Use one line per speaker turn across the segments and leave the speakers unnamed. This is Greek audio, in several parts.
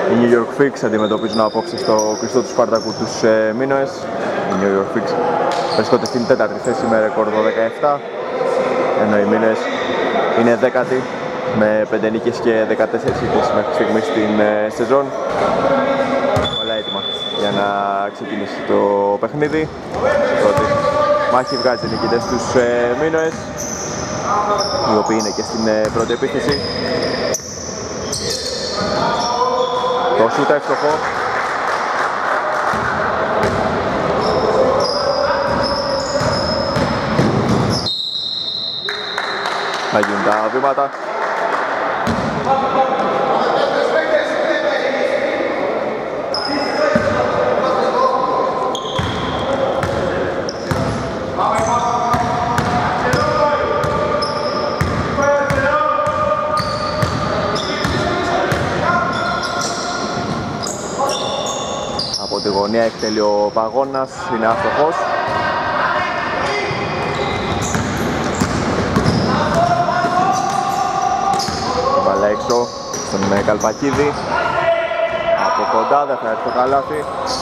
Οι New York Knicks αντιμετωπίζουν απόψε στο κλειστό του Σπάρτακου τους Μίνωες. Οι New York Knicks βρίσκονται στην 4η θέση με ρεκόρ 12-17, ενώ οι Μίνωες είναι 10η με 5 νίκες και 14 ήττες μέχρι στιγμή στην σεζόν. Όλα έτοιμα για να ξεκινήσει το παιχνίδι. Η πρώτη μάχη βγάζει νικητές τους Μίνωες, οι οποίοι είναι και στην πρώτη επίθεση. Το σούτα εύστοχο. Θα γίνουν τα βήματα. Από τη γωνία εκτελεί ο Παγώνας, είναι άστοχος. Βάλε έξω στον Καλπακίδη. Από κοντά δεν θα έρθει το καλάθι.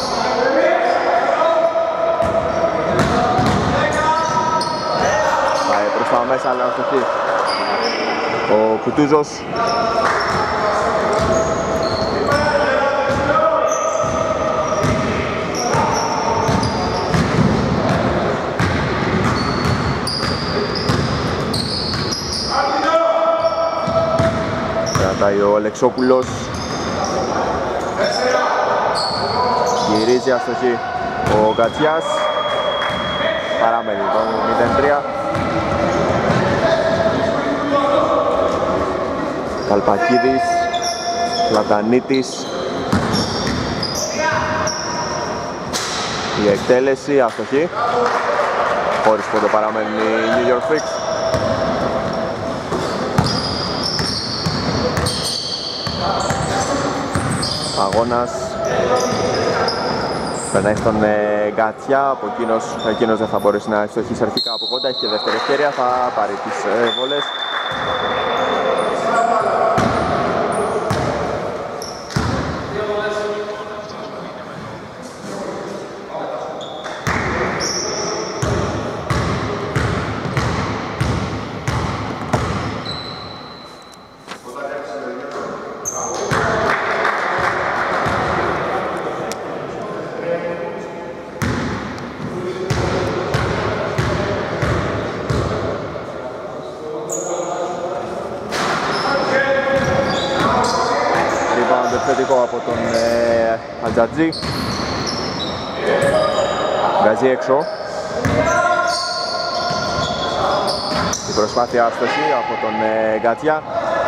Πάει προς τα μέσα αλλά αστοχή ο Κουτούζος. Κρατάει ο Αλεξόπουλος. Γυρίζει αστοχή ο Γκατσιάς. Παραμένει το 0-3. Καλπακίδης, Πλατανίτης. Η εκτέλεση αστοχή. Χωρίς πόντο παραμένει η New York Knicks. Αγώνας περνάει στον Γκατσιά, από εκείνος δεν θα μπορέσει να ευστοχίσει αρχικά από κοντά, έχει και δεύτερη ευκαιρία, θα πάρει τις βολές. Από τον Ατζατζή. Βγάζει έξω. Η προσπάθεια άστοχη από τον Γκατσιά.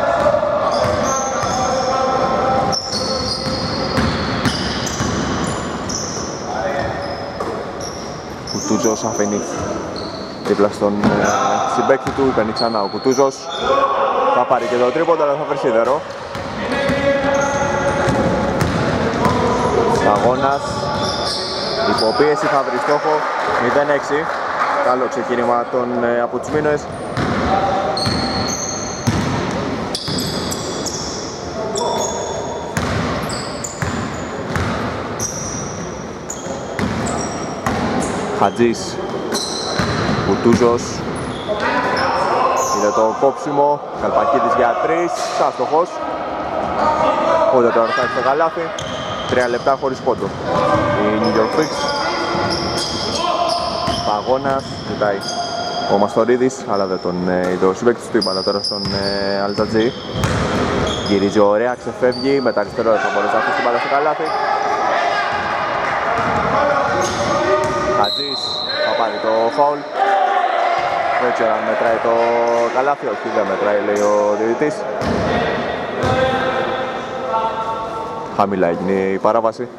Κουτούζος αφήνει δίπλα στον συμπαίκτη του, παίρνει ξανά ο Κουτούζος. Θα πάρει και το τρίποντο αλλά θα βρει σίδερο. Αγώνας, υποπίεση, θα βρει στόχο, 0-6. Καλό ξεκίνημα από τους Μίνωες. Χατζής, Κουτούζος. Είδε το κόψιμο, Καλπακίδης για 3, άστοχος. Ούτε τώρα θα έχει το καλάθι. 3 λεπτά χωρίς πόντο. Η New York Knicks. Παγώνας, ζητάει ο Μαστορίδης, αλλά δεν τον είδε ο συμπαίκτης του, είπα τώρα στον Αλτζατζή. Γυρίζει ωραία, ξεφεύγει, με τα αριστερό θα μπορέσει να αφήσει την μπάλα στο καλάθι. Χατζής θα πάρει το φάουλ. Δεν ξέρω αν μετράει το καλάθι, όχι δεν μετράει λέει ο διαιτητής. Χαμηλά έγινε η παράβαση.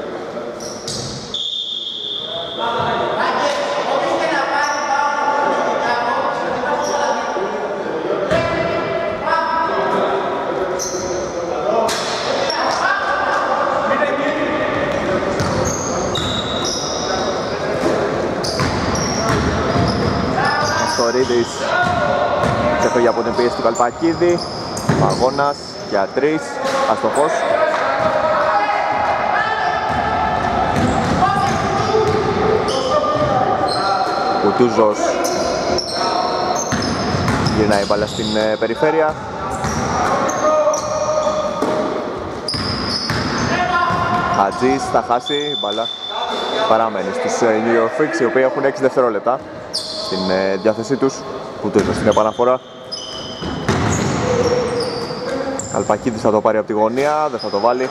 Μαστορίδης ξεφεύγει από την πίεση του Καλπακίδη. Παγώνας για 3, αστοχός. Κουτούζος γυρνάει η μπάλα στην περιφέρεια. Χατζής θα χάσει η μπάλα. Παραμένει στους New York Freaks, οι οποίοι έχουν 6 δευτερόλεπτα στην διάθεσή τους. Κουτούζος στην επαναφορά. Καλπακίδης θα το πάρει από τη γωνία, δεν θα το βάλει.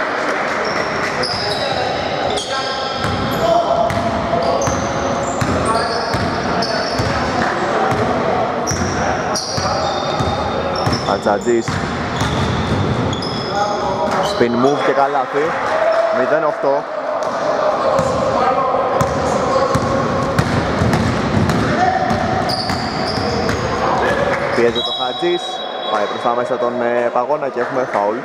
Ατζατζής, spin move και καλάθι, 0-8. Πιέζει το Χατζής, πάει προς τα μέσα τον Παγώνα και έχουμε φάουλ.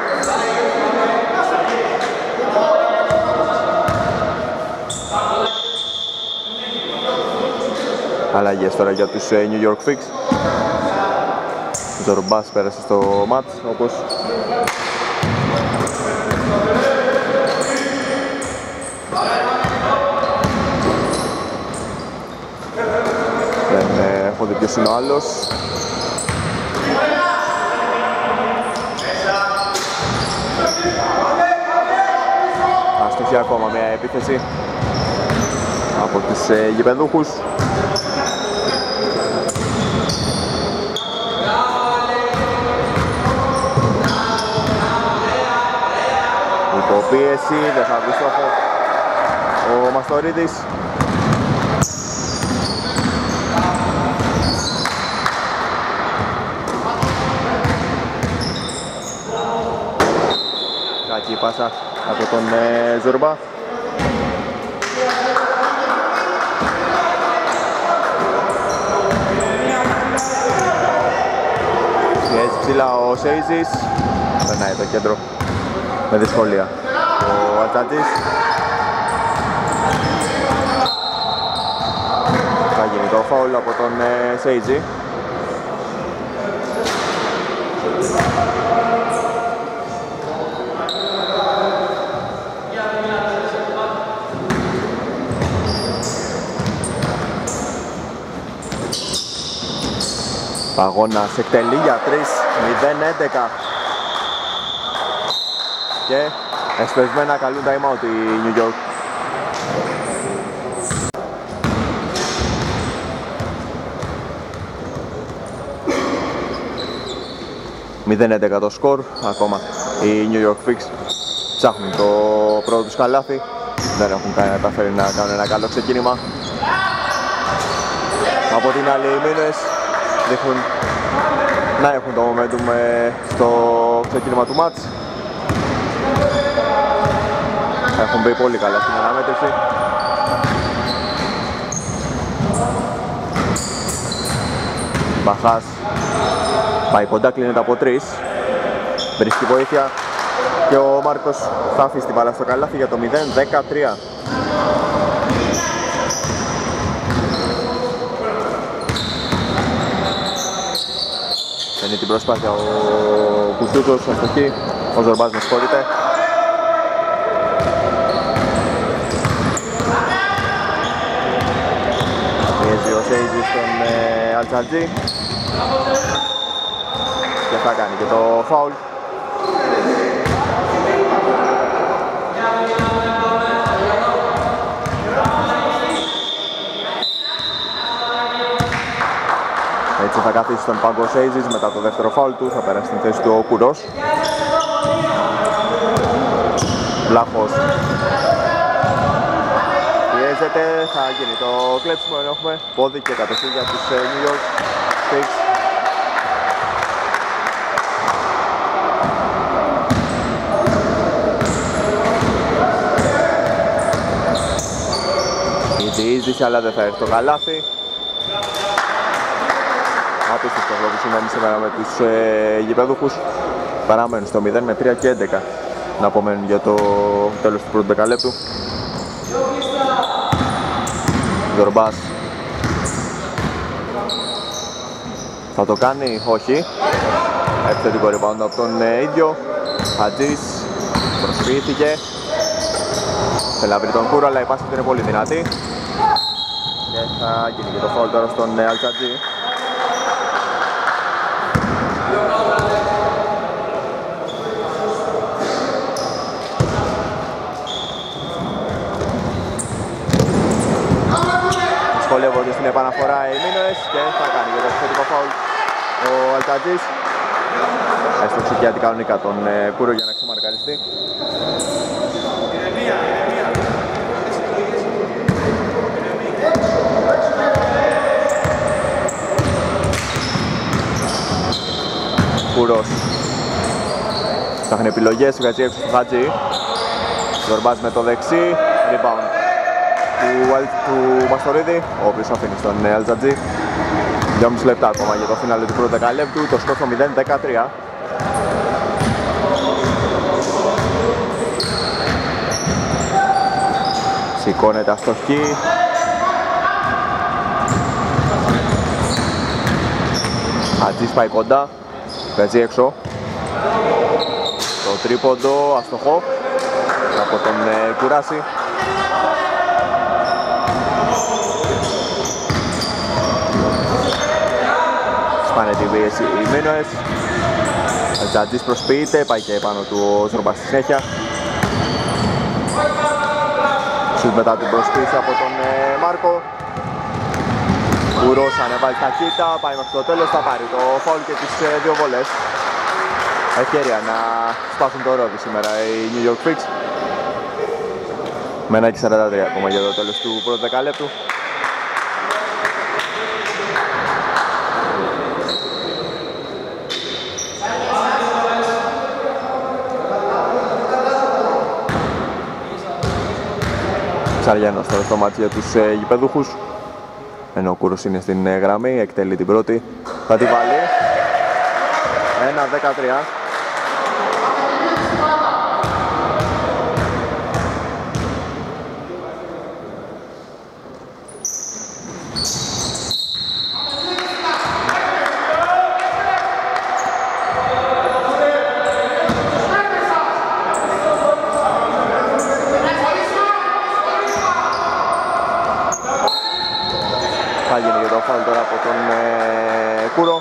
Αλλαγές τώρα για τους New York Freaks. Ζορμπάς πέρασε στο μάτς, όπως δεν έχω δει ποιος είναι ο άλλος. Αστοχή ακόμα μια επίθεση από τους γηπεδούχους. Υποπίεση, δεν θα βρει στόχο ο Μαστορίδης. Κακή πάσα από τον Ζορμπά. Πιέζει ψηλά ο Σέιζης, περνάει το κέντρο με δυσκολία ο Ατζατζής. Θα γίνει το φάουλ από τον Σέιτζι. Παγώνας εκτελεί για 3, 0-11. Και εσπεσμένα καλούν time out η New York. ...0-11 το σκορ, ακόμα οι New York Freaks ψάχνουν το πρώτο τους καλάθι. Δεν έχουν καταφέρει να κάνουν ένα καλό ξεκίνημα. Από την άλλη οι Μίνες δείχνουν να έχουν το momentum στο ξεκίνημα του μάτς. Έχουν μπει πολύ καλά στην αναμέτρηση. Μπαχάς πάει κοντά, κλείνεται από 3. Βρίσκει βοήθεια και ο Μάρκος θα αφήσει την μπάλα στο καλάθι για το 0-13. Φαίνει την προσπάθεια ο Κουτούζος, αστοχή. Ο Ζορμπάς με συγχωρείται. Πιέζει ο Σέιτζης στον Αλτζατζή και θα κάνει και το φάουλ. Έτσι θα καθίσει στον πάγκο ο Σέιτζης μετά το δεύτερο φάουλ του, θα περάσει στην θέση του ο Κουρός. Βλάχος πιέζεται, θα γίνει το κλέψιμο, ενώ έχουμε πόδι και κατοχή για τους New York Freaks. Η διείσδυση, αλλά δεν θα έρθει το καλάθι. Απίστευτο αυτό που συμβαίνει σήμερα με τους γηπεδούχους. Παραμένουν στο 0 με 3 και 11 να απομένουν για το τέλος του πρώτου δεκαλέπτου. Ζορμπάς θα το κάνει, όχι. Επιθετικό rebound από τον ίδιο. Χατζής προσφύγθηκε. Θέλει να βρει τον Κούρο, αλλά η πάση του είναι πολύ δυνατή. και θα γίνει και το φάουλ τώρα στον Αλτζατζή. Δυσκολεύονται στην επαναφορά οι Μίνωες και θα κάνει και το επιθετικό φάουλ ο Αλτζατζής. Έστω ψυχιάτη κανονικά τον Κούρο για να ξεμαρκαριστεί. Κούρος ψάχνει επιλογές, βγάζει έξω στο Χατζή. Ζορμπάς με το δεξί, rebound του Μαστορίδη, ο οποίος αφήνει στον Αλτζατζή. 2,5 λεπτά ακόμα για το φινάλε του πρώτου δεκαλέπτου, το σκορ στο 0-13. Σηκώνεται αστοχή. Χατζής πάει κοντά, παίζει έξω. Το τρίποντο αστοχό από τον Κουράση. Σπάνε τη βίεση οι Μίνωες. Αλτζατζής προσποιείται, πάει και πάνω του ο Ζορμπάς στη συνέχεια. Σουτ μετά την προσποίηση από τον Μάρκο. Κουρός ανεβάζει ταχύτητα, πάει μέχρι το τέλος, θα πάρει το φάουλ και τις δύο βολές. Ευκαιρία να σπάσουν το ρόδι σήμερα οι New York Knicks. Με 1,43 ακόμα για το τέλος του πρώτου δεκαλέπτου. Ψαριανός τώρα στο μάτι για τους γηπεδούχους. Ενώ ο Κούρος είναι στην γραμμή, εκτελεί την πρώτη, θα τη βάλει. 1-13. Θα γίνει και το φάουλ τώρα από τον Κούρο.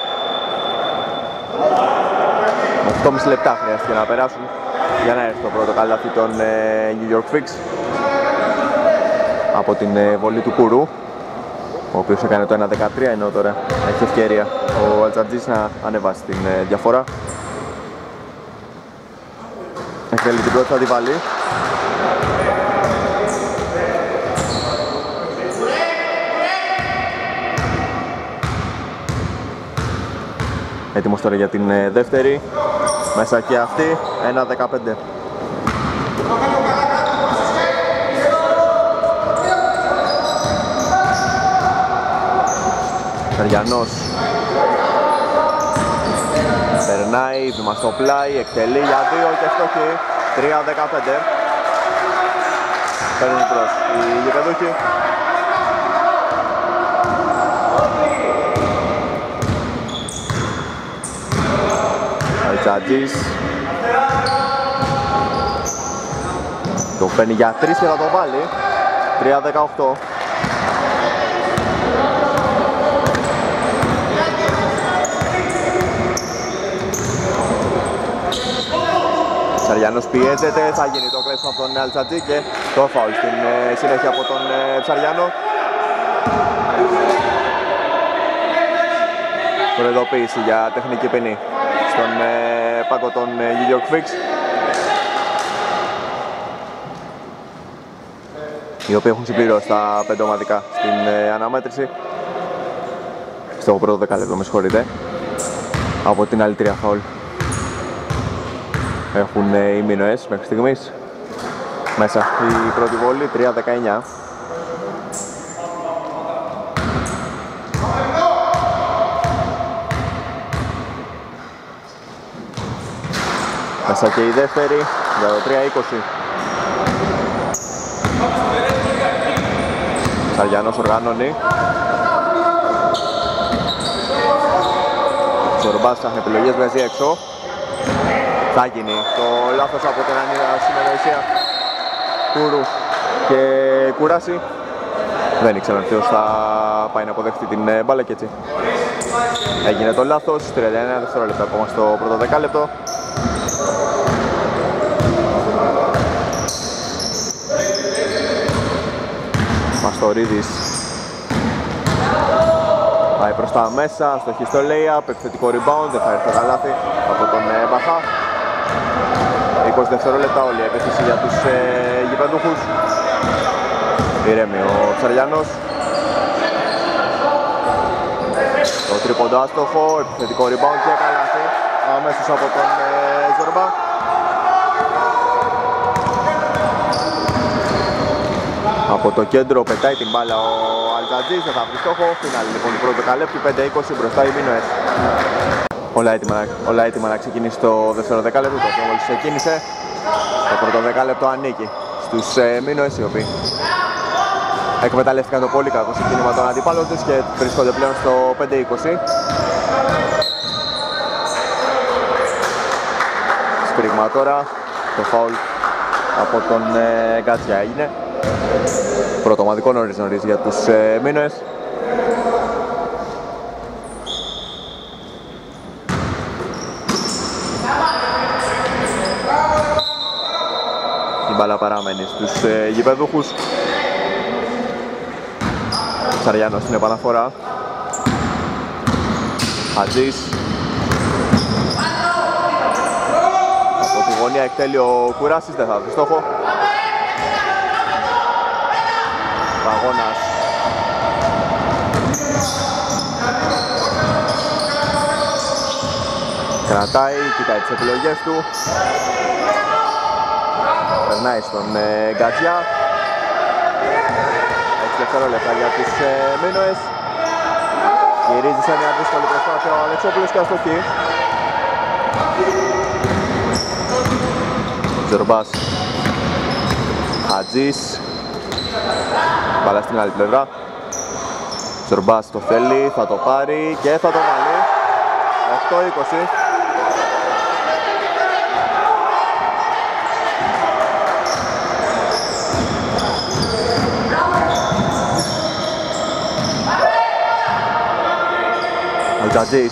8,5 λεπτά χρειάστηκε να περάσουν για να έρθει το πρώτο καλάθι των New York Knicks από την βολή του Κούρου, ο οποίος έκανε το 1-13, ενώ τώρα έχει ευκαιρία ο Αλτζατζής να ανεβάσει την διαφορά. Εκτελεί την πρώτη, θα τη βάλει. Έτοιμος τώρα για την δεύτερη. Μέσα και αυτή, 1-15. Καριανός περνάει, βήμα στο πλάι, εκτελεί για 2 και στόχι. 3-15. Παίρνουν προς οι γηπεδούχοι. Αλτζατζής το παίρνει για 3 και θα το βάλει. 3-18. Ψαριανός πιέζεται, θα γίνει το κλέψιμο από τον Αλτζατζή και το φάουλ στην συνέχεια από τον Ψαριανό. Προειδοποίηση για τεχνική ποινή στον πάγκο των New York Knicks, οι οποίοι έχουν συμπληρώσει τα 5 ομαδικά στην αναμέτρηση. Στο πρώτο δεκάλεπτο, με συγχωρείτε. Από την άλλη 3 φάουλ έχουν οι Μίνωες μέχρι στιγμής. Μέσα η πρώτη βόλη, 3-19. Μέσα και η δεύτερη για το 3-20. Σαριανός οργανώνει. Ζορμπάς ψάχνει επιλογές, βγάζει έξω. Θα γίνει το λάθος από την συνεννοησία Κούρου και Κουράση. Δεν ήξερα ποιος θα πάει να αποδεχτεί την μπάλα και έτσι έγινε το λάθος. 31 δευτερόλεπτα ακόμα στο πρώτο δεκάλεπτο. Μαστορίδης πάει προς τα μέσα, στοχή στο layup, επιθετικό rebound, δεν θα έρθει το καλάθι από τον Μπαχά. 20 δευτερόλεπτα όλη η επίθεση για τους γηπεδούχους. Ηρέμει ο Ψαριανός. Το τρίποντο άστοχο, επιθετικό rebound και καλάθι αμέσως από τον Ζορμπά. Από το κέντρο πετάει την μπάλα ο Αλτζατζής, δεν θα βρει στόχο. Φινάλι λοιπόν του πρώτου δεκαλέπτου, 5-20 μπροστά οι Μίνωες. Όλα έτοιμα να ξεκινήσει το δεύτερο δεκάλεπτο, το οποίο μόλις ξεκίνησε. Το πρώτο δεκάλεπτο ανήκει στους Μίνωες, οι οποίοι εκμεταλλεύτηκαν το πολύ κακό συγκίνημα των αντιπάλων τους και βρίσκονται πλέον στο 5-20. Σφύριγμα τώρα, το φάουλ από τον Γκάτσια έγινε. Πρώτο ομαδικό νωρίς για τους Μίνωες. Η μπάλα παραμένει στους γηπεδούχους. Ψαριάνος στην επαναφορά. Χατζής. Από τη γωνία εκτέλει ο Κουράσης, δεν θα βρει στόχο. Παγώνας. Κρατάει, κοιτάει τις επιλογές του. Περνάει στον Γκατζιά. 6 δευτερόλεπτα για τους Μίνωες. Γυρίζει σε μια δύσκολη προσπάθεια ο Αλεξόπουλος και αστοχή. Ζορμπάς. Χατζής. Μπάλα στην άλλη πλευρά. Ζορμπάς το θέλει, θα το πάρει και θα το βάλει. 8-20. Αλτζατζής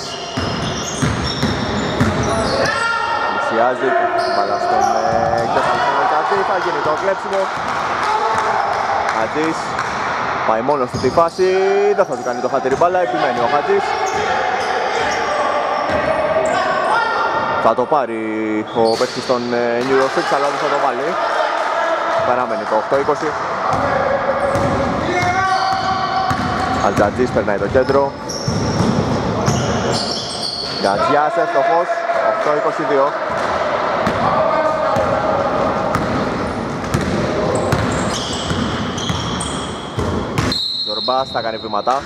πλησιάζει, μπάλα στον Αλτζατζή, θα γίνει το κλέψιμο. Χατζής πάει μόνος του τη φάση, δεν θα του κάνει το χατήρι μπάλα, επιμένει ο Χατζής. Θα το πάρει ο παίκτης των New York Fix, αλλά δεν θα το βάλει. Παραμένει το 8-20. Αλτζατζής περνάει το κέντρο. Γκατζιάς εύστοχος, 8-22. Ζορμπάς θα κάνει βήματα.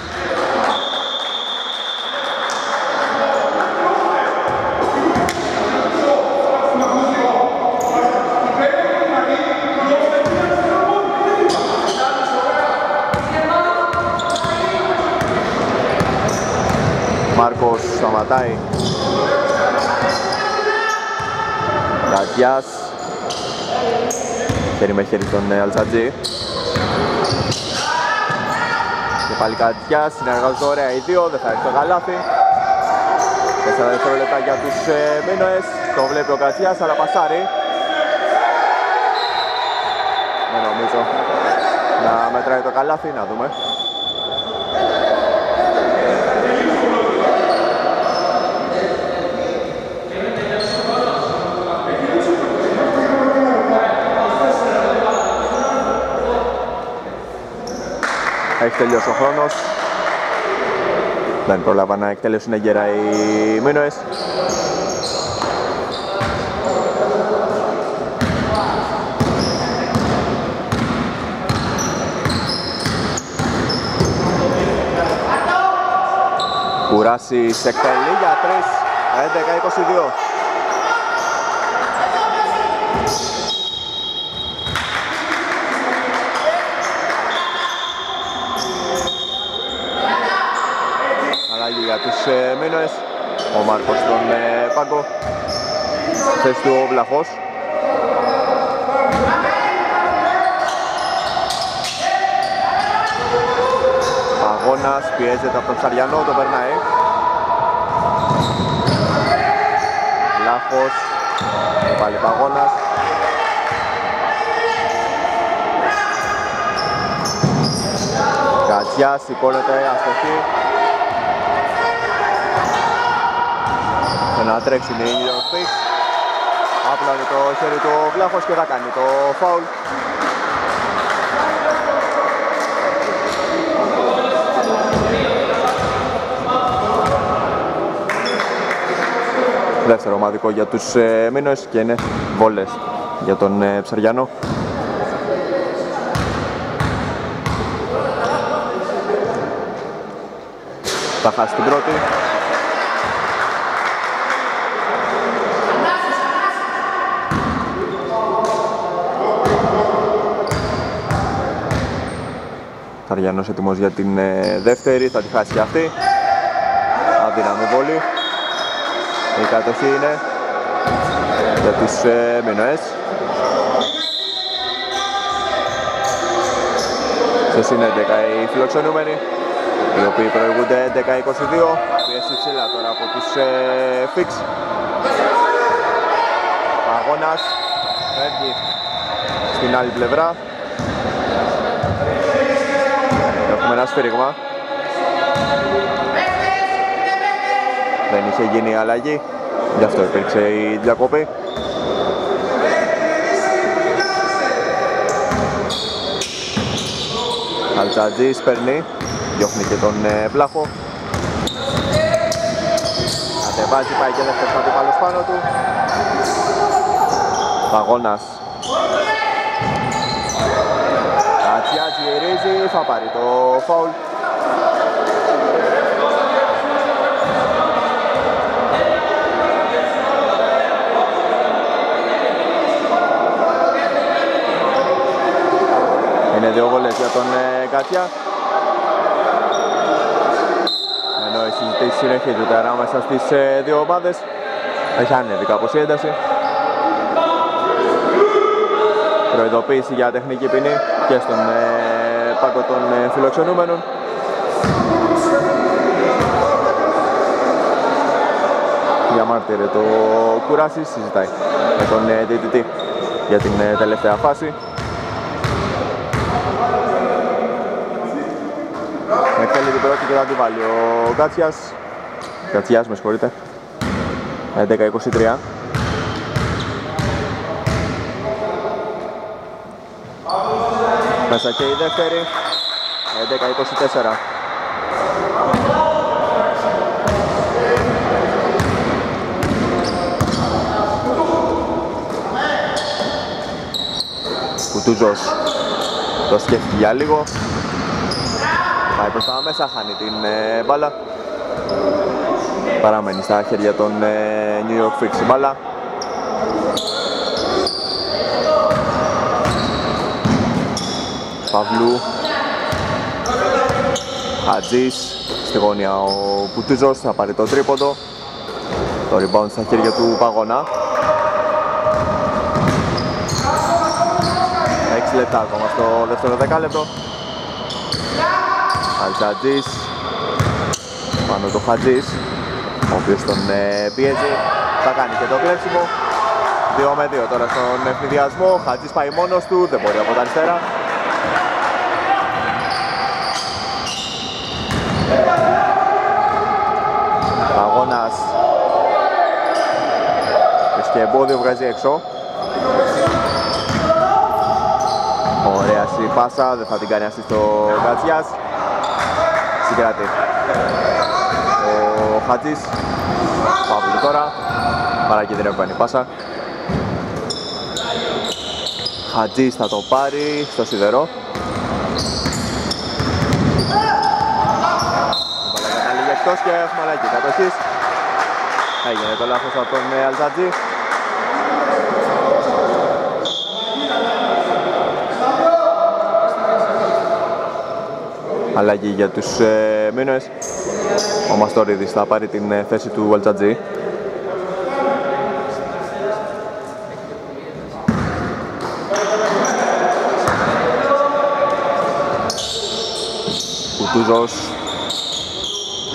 Μάρκος σταματάει. Γκατζιάς. Χέρι με χέρι τον Αλτζατζή. Και πάλι Γκατζιάς, συνεργάζονται ωραία οι δύο, δεν θα έρθει το καλάθι. 4 δευτερόλεπτα για τους Μίνωες. Το βλέπει ο Γκατζιάς, αλλά πασάρει. Δεν νομίζω να μετράει το καλάθι, να δούμε. Έχει τελειώσει ο χρόνος. Δεν πρόλαβα να εκτελέσουν έγκαιρα οι Μίνωες. Κουράσης εκτελεί για 3, 11-22. Για τους Μίνωες, ο Μάρκος στον πάγκο, θέση του ο Βλαχός. Παγώνας πιέζεται από τον Ψαριανό, το περνάει. Λάθος, πάλι Παγώνας. Κατσιάς, σηκώνεται, αστοχή. Και να τρέξουν οι New York Knicks. Άπλωνε το χέρι του ο Βλάχος και θα κάνει το φάουλ. Δεύτερο ομαδικό για τους Μίνωες και είναι βόλες για τον Ψαριανό. Θα χάσει την πρώτη. Ψαριανός έτοιμος για την δεύτερη, θα τη χάσει και αυτή. Αδύναμη βόλη. Η κατοχή είναι για τους Μίνωες. Στο είναι 11 οι φιλοξενούμενοι, οι οποίοι προηγούνται 11-22. Πίεση ψηλά τώρα από τους Φίξ. Παγώνας φεύγει στην άλλη πλευρά. Έχουμε ένα σφύριγμα. Δεν είχε γίνει αλλαγή, γι' αυτό υπήρξε η διακοπή. Αλτζατζής παίρνει, διώχνει και τον Βλάχο. Κατεβάζει, πάει και δεύτερος αντίπαλος πάνω του. Παγώνας. Κατσιάς γυρίζει, θα πάρει το φάουλ. Είναι δύο βολές για τον Κατσιά. Ενώ οι συζητήσεις συνεχίζονται ανάμεσα στις δύο ομάδες. Έχει ανέβει κάπως η ένταση. Προειδοποίηση για τεχνική ποινή και στον πάγκο των φιλοξενούμενων. Διαμάρτυρε το Κουράσης, συζητάει με τον διαιτητή για την τελευταία φάση. Εκτελεί την πρώτη και θα τη βάλει ο Κατσιάς, με συγχωρείτε. 11-23. Μέσα και η δεύτερη. 11-24. Κουτούζος το σκέφτηκε για λίγο. Πάει προς τα μέσα, χάνει την μπάλα. Παραμένει στα χέρια των New York Knicks η μπάλα. Παυλού. Χατζής. Στη γωνία ο Κουτούζος, θα πάρει το τρίποντο. Το rebound στα χέρια του Παγώνα. 6 λεπτά ακόμα στο δεύτερο δεκάλεπτο. Αλτζατζής, πάνω το Χατζής, ο οποίος τον πιέζει, θα κάνει και το κλέψιμο. 2-2 τώρα στον ευνηδιασμό, Χατζής πάει μόνος του, δεν μπορεί από τα αριστερά. Παγώνας, και εμπόδιο, βγάζει έξω. Ωραία η πάσα, δεν θα την κάνει αυτή στο Κατσιάς. Συγκράτη ο Χατζής. Παύλου τώρα, παρακινδυνεύει κάνει πάσα. Χατζής θα το πάρει στο σιδερό. Βάλα καταλήγει εκτός και έχουμε αλλαγή κατοχής. Έγινε το λάθος από τον Αλτζατζή. Αλλαγή για τους Μίνωες. Ο Μαστορίδης θα πάρει την θέση του Αλτζατζή. Κουτούζος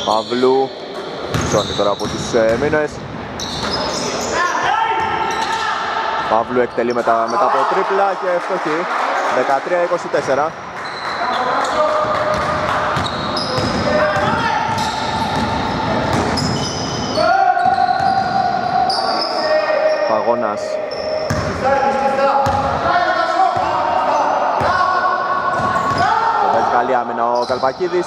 Παύλου. Ψώνει τώρα από τους Μίνωες. Παύλου εκτελεί μετά από τρίπλα και φτωχή. 13-24. Παγώνας. Καλή άμυνα ο Καλπακίδης.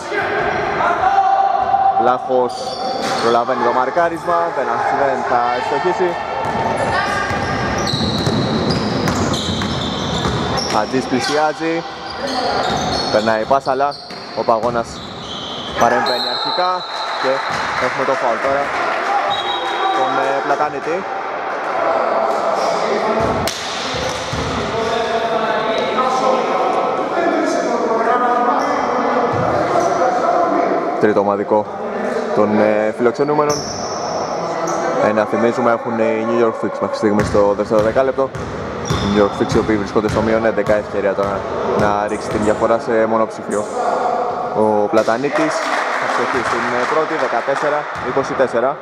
Βλάχος προλαβαίνει το μαρκάρισμα, δεν θα ευστοχίσει. Χατζής πλησιάζει, περνάει πάσα, αλλά ο Παγώνας παρεμβαίνει αρχικά και έχουμε το φάουλ τώρα τον Πλατανίτη. Τρίτο ομαδικό των φιλοξενούμενων. Να θυμίζουμε έχουν οι New York Fix μέχρι στιγμή στο δεύτερο δεκάλεπτο. Οι New York Fix οι οποίοι βρίσκονται στο μείον 11, ευκαιρία τώρα να ρίξει την διαφορά σε μονοψηφίο. Ο Πλατανίτης θα στοχεί στην πρώτη, 14-24.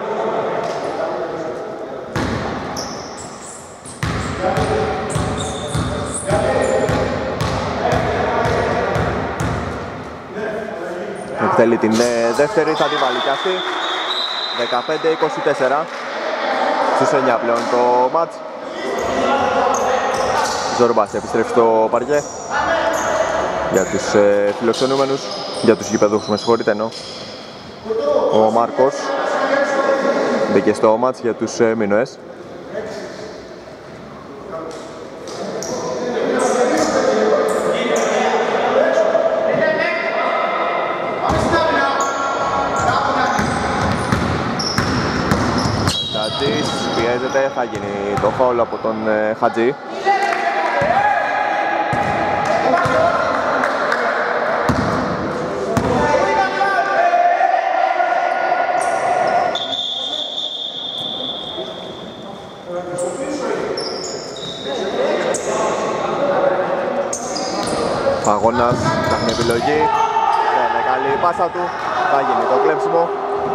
Εκτελεί την δεύτερη, θα τη βάλει και αυτή. 15-24. Στους 9 πλέον το μάτς. Ζορμπάς επιστρέφει στο παρκέ. Για τους φιλοξενούμενους, για τους γηπεδούχους, με συγχωρείτε, εννοώ. Ο Μάρκος μπήκε στο μάτς για τους Μίνωες. Πιέζεται, θα γίνει το φάουλ από τον Χατζή. Παγώνας, ψάχνει επιλογή. Δεν είναι καλή η πάσα του, θα γίνει το κλέψιμο.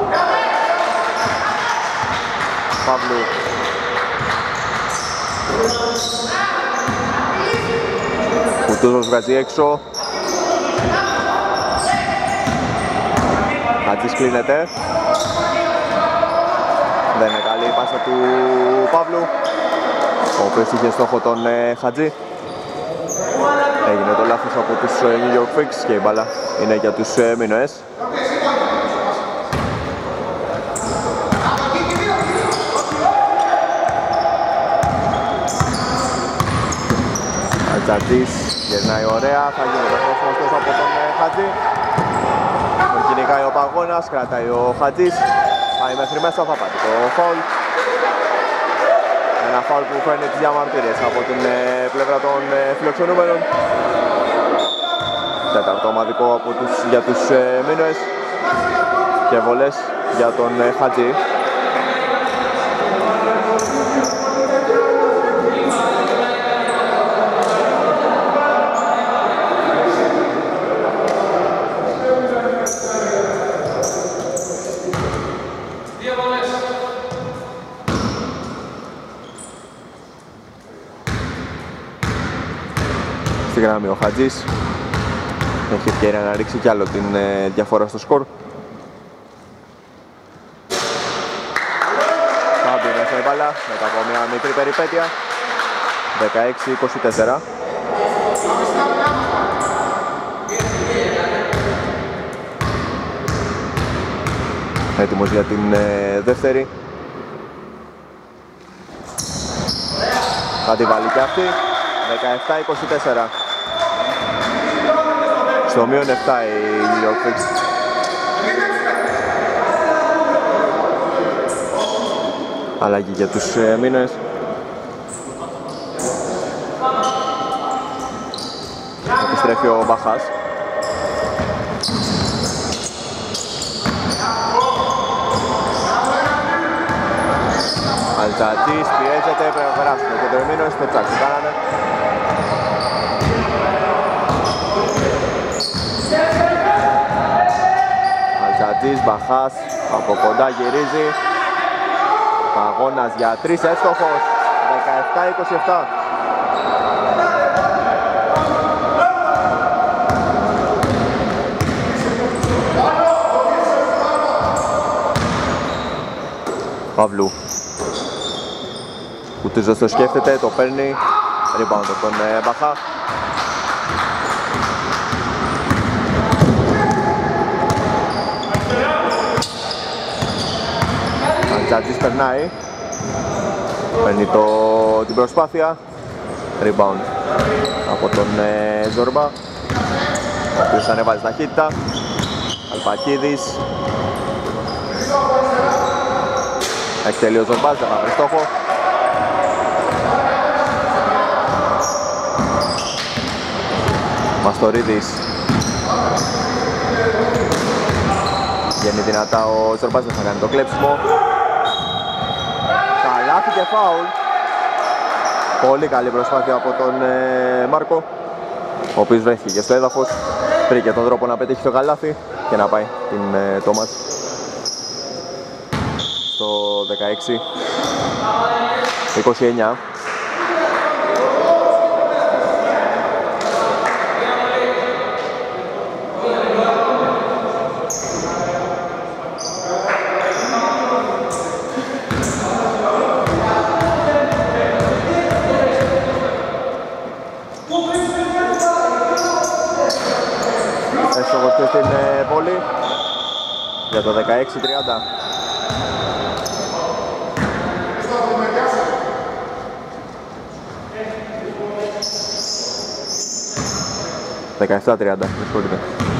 Παύλου. Κουτούζος βγάζει έξω. Χατζής κλείνεται. Δεν είναι καλή η πάσα του Παύλου, ο οποίος είχε στόχο τον Χατζή. Έγινε το λάθος από τους New York Fix και η μπάλα είναι για τους Μίνωες. Χατζής γυρνάει ωραία, θα γίνει το χρόνο αυτός από τον Χατζή. Τον κυνηγάει ο Παγώνας, κρατάει ο Χατζής, πάει μέχρι μέσα, θα πάρει το φάουλ. Ένα φάουλ που φέρνει τις διαμαρτυρίες από την πλευρά των φιλοξενούμενων. Τέταρτο ομαδικό για τους Μίνωες και βολές για τον Χατζή. Στη γραμμή ο Χατζής έχει ευκαιρία να ρίξει κι άλλο την διαφορά στο σκορ. Θα μπει μέσα η μπάλα μετά από μια μικρή περιπέτεια. 16-24. Έτοιμος για την δεύτερη. Θα τη βάλει και αυτή. 17-24. Στο μείον 7 η New York Fix. Αλλαγή για τους Μίνωες. Επιστρέφει ο Μπαχάς. Αλτζατζής πιέζεται, πρέπει να περάσουν και το Μίνωες, το τσάκι κάνανε. Αλτζατζής Μπαχάς, από κοντά γυρίζει. Παγώνας για 3, εύστοχος. 17-27. Παύλου. Κουτίζος το σκέφτεται, το παίρνει. Rebound από τον Μπαχά. Αντζάτζης περνάει. Παίρνει την προσπάθεια. Rebound από τον Ζόρμπα, ο οποίος ανέβάζει ταχύτητα. Αλπακίδης. Εκτελεί ο Ζορμπάς, δεν θα βρει στόχο. Μαστορίδης. Βγαίνει δυνατά ο Ζορμπάς, δεν θα κάνει το κλέψιμο. Καλάθι και φάουλ. Πολύ καλή προσπάθεια από τον Μάρκο, ο οποίος βρέθηκε στο έδαφος. Βρήκε τον τρόπο να πετύχει το καλάθι και να πάει το μάτς στο 16-29. Έστοχος και στην βόλη για το 16-30. 17-30, με συγχωρείτε.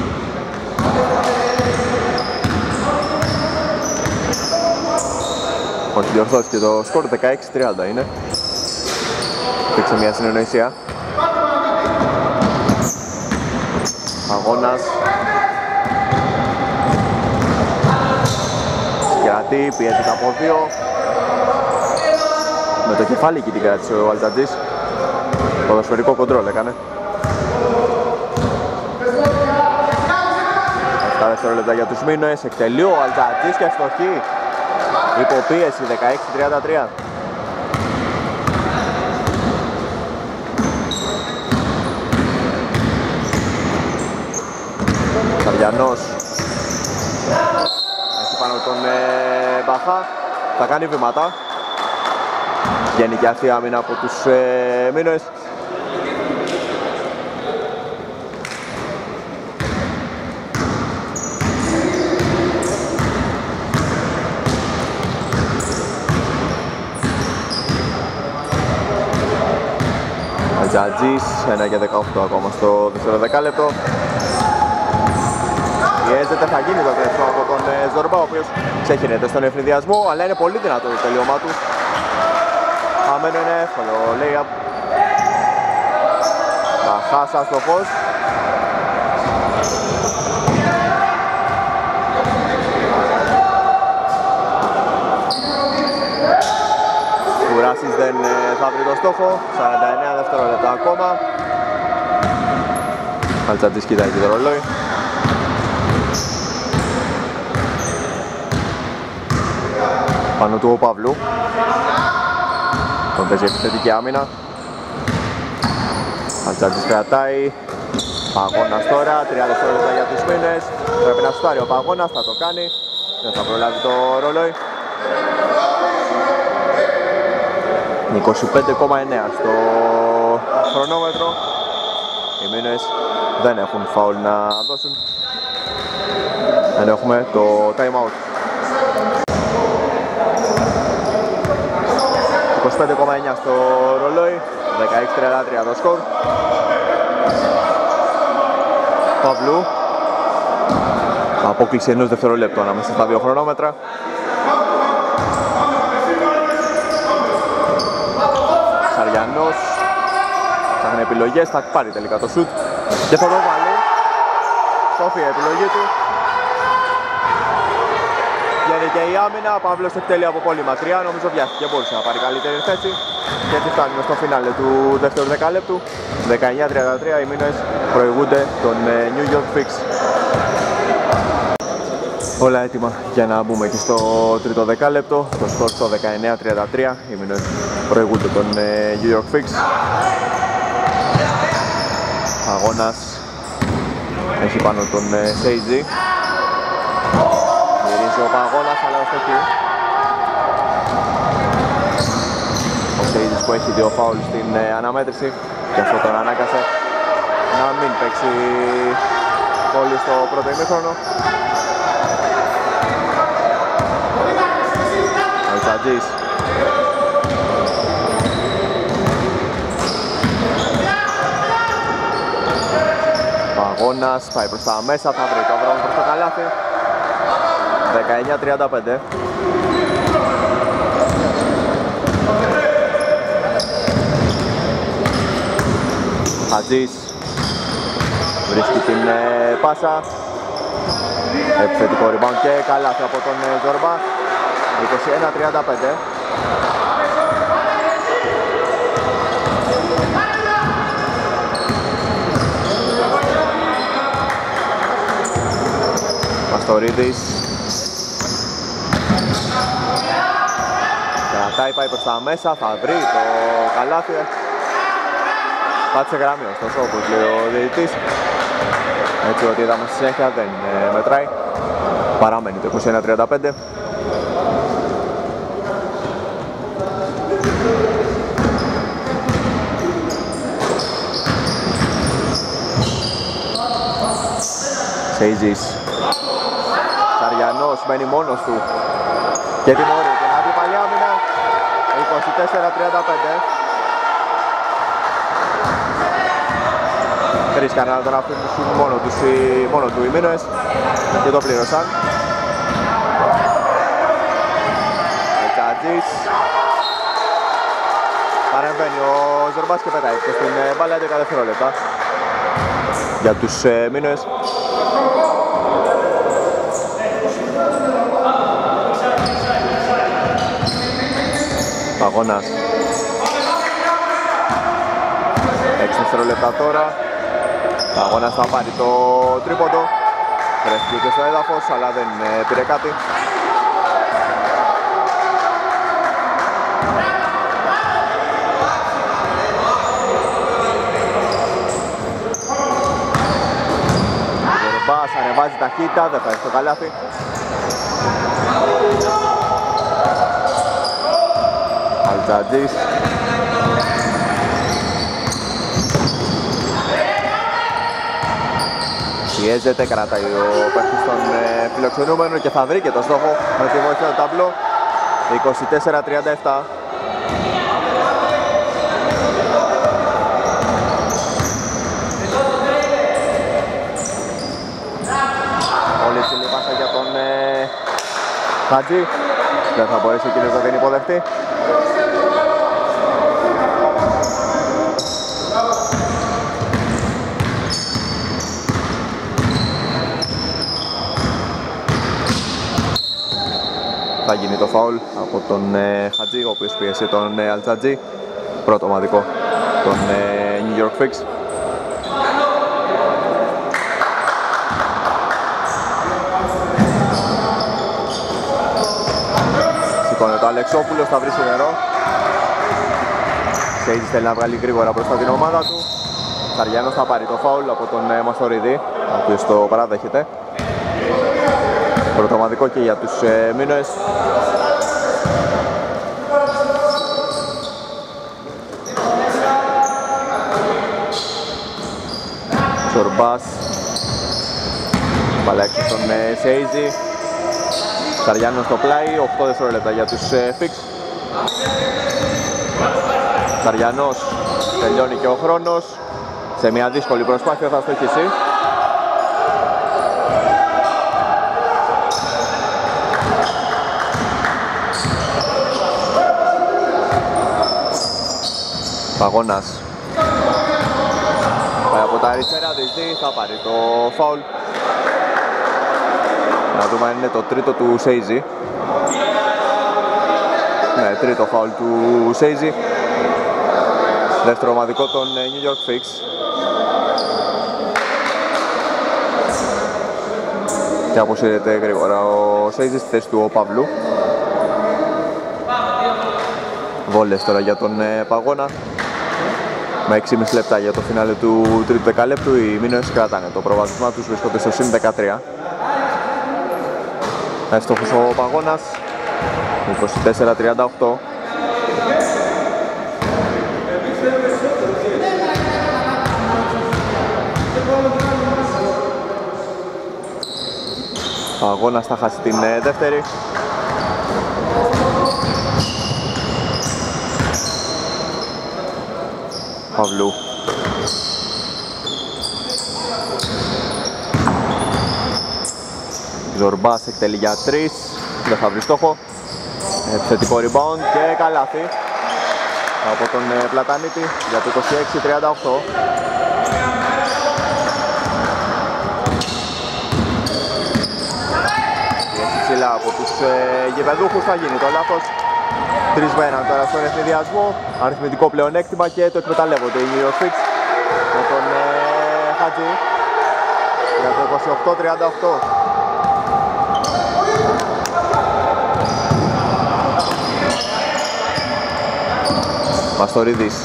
Όχι, διορθώθηκε το σκορ, 16-30 είναι. Υπήρξε μια συνεννοησία. Αγώνας. Συγκρατεί, πιέζεται από δύο. Με το κεφάλι εκεί την κράτησε ο Αλτζατζής. Ποδοσφαιρικό κοντρόλ έκανε. 7 δευτερόλεπτα για τους Μίνωες. Εκτελεί ο Αλτζατζής και ευστοχή. Υποπίεση 16-33. Σαριανός έχει πάνω τον Μπαχά, θα κάνει βήματα. Βγαίνει και αυτή η άμυνα από τους Μίνωες. Ατζατζής, 1 και 18 ακόμα στο δεύτερο δεκάλεπτο. Πιέζεται, θα γίνει το κλέψιμο από τον Ζορμπά, ο οποίος ξέχυνεται στον ευνηδιασμό, αλλά είναι πολύ δυνατό το τελείωμά του. Χαμένο είναι εύκολο, λέει Μπαχάς αστοχός. Κουράσης δεν θα βρει το στόχο, 49 δευτερόλεπτα ακόμα. Αλτζατζής κοιτάει και το ρολόι. Πάνω του ο Παύλου. Τον παίζει επιθετική άμυνα. Αλτζατζής κρατάει. Παγώνας τώρα, 30 δευτερόλεπτα για τους Μίνες. Πρέπει να σουτάρει ο Παγώνας, θα το κάνει. Δεν θα προλάβει το ρολόι. 25,9 στο χρονόμετρο. Οι Μίνες δεν έχουν φάουλ να δώσουν. Δεν έχουμε το time out. 25,9 στο ρολόι, 16-33 το σκορ. Παύλου. Απόκληση ενός δευτερολέπτου ανάμεσα στα δύο χρονόμετρα. Σαριανός. Ψάχνει επιλογές, θα πάρει τελικά το σουτ και θα το βάλει. Σόφια η επιλογή του. Βγαίνει και η άμυνα, Παύλος εκτελεί από πολύ μακριά, νομίζω βιάστηκε, μπορούσε να πάρει καλύτερη θέση. Και έτσι φτάνουμε στο φινάλε του δεύτερου δεκάλεπτου. 19-33, οι Μίνωες προηγούνται τον New York Fix. Όλα έτοιμα για να μπούμε και στο τρίτο δεκάλεπτο. Το σκορ στο 19-33. Οι Μινόες προηγούνται τον New York Fix. Αγώνας έχει πάνω τον Σέιτζι. Γυρίζει ο Παγώνας, αλλά όχι εκεί. Ο Σέιτζις που έχει 2 φάουλ στην αναμέτρηση και αυτό τον ανάγκασε να μην παίξει πολύ στο πρώτο ημίχρονο. Αλτζατζής. Παγώνας πάει προς τα μέσα, θα βρει το δρόμο προς το καλάθι. 19-35. Χατζής βρίσκει την πάσα. Επιθετικό rebound και καλάθι από τον Ζορμπά. 21-35. Μαστορίδης κρατάει, πάει προς τα μέσα, θα βρει το καλάθι. Πάτησε γραμμή ωστόσο, όπως λέει ο διαιτητής. Έτσι ότι είδαμε στη συνέχεια δεν μετράει. Παραμένει το 21-35. Σέιτζις. Σαριανός μένει μόνος του και τιμωρεί την αντίπαλη άμυνα. 24-35. Ρίσκαν να τον αφήσουν μόνο του οι Μίνωες και το πλήρωσαν. Αλτζατζής. Παρεμβαίνει ο Ζορμπάς και πετάει στην μπάλα 11 δευτερόλεπτα για τους Μίνωες. Παγώνας. 6 δευτερόλεπτα τώρα. Παγώνας θα πάρει το τρίποντο. Βρέθηκε και στο έδαφος, αλλά δεν πήρε κάτι. Ζορμπάς ανεβάζει ταχύτητα, δεν πάει στο καλάθι. Αλτζατζής. Πιέζεται, κρατάει ο παίκτης των φιλοξενούμενων και θα βρει και το στόχο με τη βοήθεια του ταμπλό. 24-37. Όλη ψηλή πάσα για τον Χατζή. Δεν θα μπορέσει εκείνος να την υποδεχτεί. Θα γίνει το φάουλ από τον Χατζή, ο οποίος πίεσε τον Αλτζατζή. Πρώτο ομαδικό τον New York Fix. Σηκώνεται ο Αλεξόπουλος, θα βρει νερό. Σέιτζις θέλει να βγάλει γρήγορα μπροστά την ομάδα του. Σαριανός θα πάρει το φάουλ από τον Μαστορίδη, ο οποίος το παραδέχεται. Πρωτομαδικό και για τους Μίνωες. Ζορμπάς. Μπαλά έξω στον Σέιτζι. Σαριανός στο πλάι, 8 δευτερόλεπτα για τους Fix. Σαριανός τελειώνει και ο χρόνος. Σε μια δύσκολη προσπάθεια θα στοχίσει. Παγώνας. Πάει από τα αριστερά, δυσδύει, θα πάρει το φάουλ. Να δούμε αν είναι το τρίτο του Σέιτζι. Ναι, τρίτο φάουλ του Σέιτζι. Δεύτερο ομαδικό των New York Fix. Και αποσύρεται γρήγορα ο Σέιζης στη θέση του ο Παύλου. Βόλες τώρα για τον Παγώνα. Με 6,5 λεπτά για το φινάλε του τρίτου δεκαλέπτου, οι Μίνωες κρατάνε το προβάδισμα τους, βρίσκονται στο συν 13. Εύστοχος ο Παγώνας, 24-38. Παγώνας θα χάσει την δεύτερη. Παυλού. Ζορμπάς εκτελεί για 3, δεν θα βρει στόχο. Επιθετικό rebound και καλάθι από τον Πλατανίτη για το 26-38. Ψηλά από τους γηπεδούχους, θα γίνει το λάθος. Τρεις με έναν τώρα στον ευνηδιασμό, αριθμητικό πλεονέκτημα και το εκμεταλλεύονται οι New York Knicks με τον Χατζή για το 28-38. Μαστορίδης.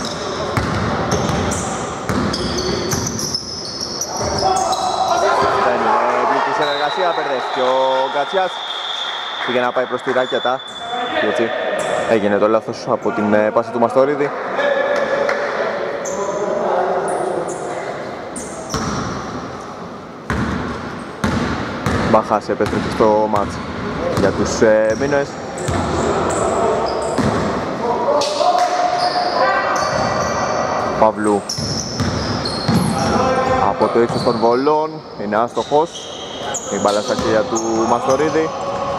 Μπλήκη συνεργασία, μπερδεύτηκε ο Γκατσιάς. Πήγε να πάει προς τη ράκετα. Έτσι έγινε το λάθος από την πάση του Μαστορίδη. Μπαχάς επέστρεψε στο μάτς για τους Μίνωες. Παυλού από το ύψος των βολών είναι άστοχος. Η μπάλα στα χέρια του Μαστορίδη.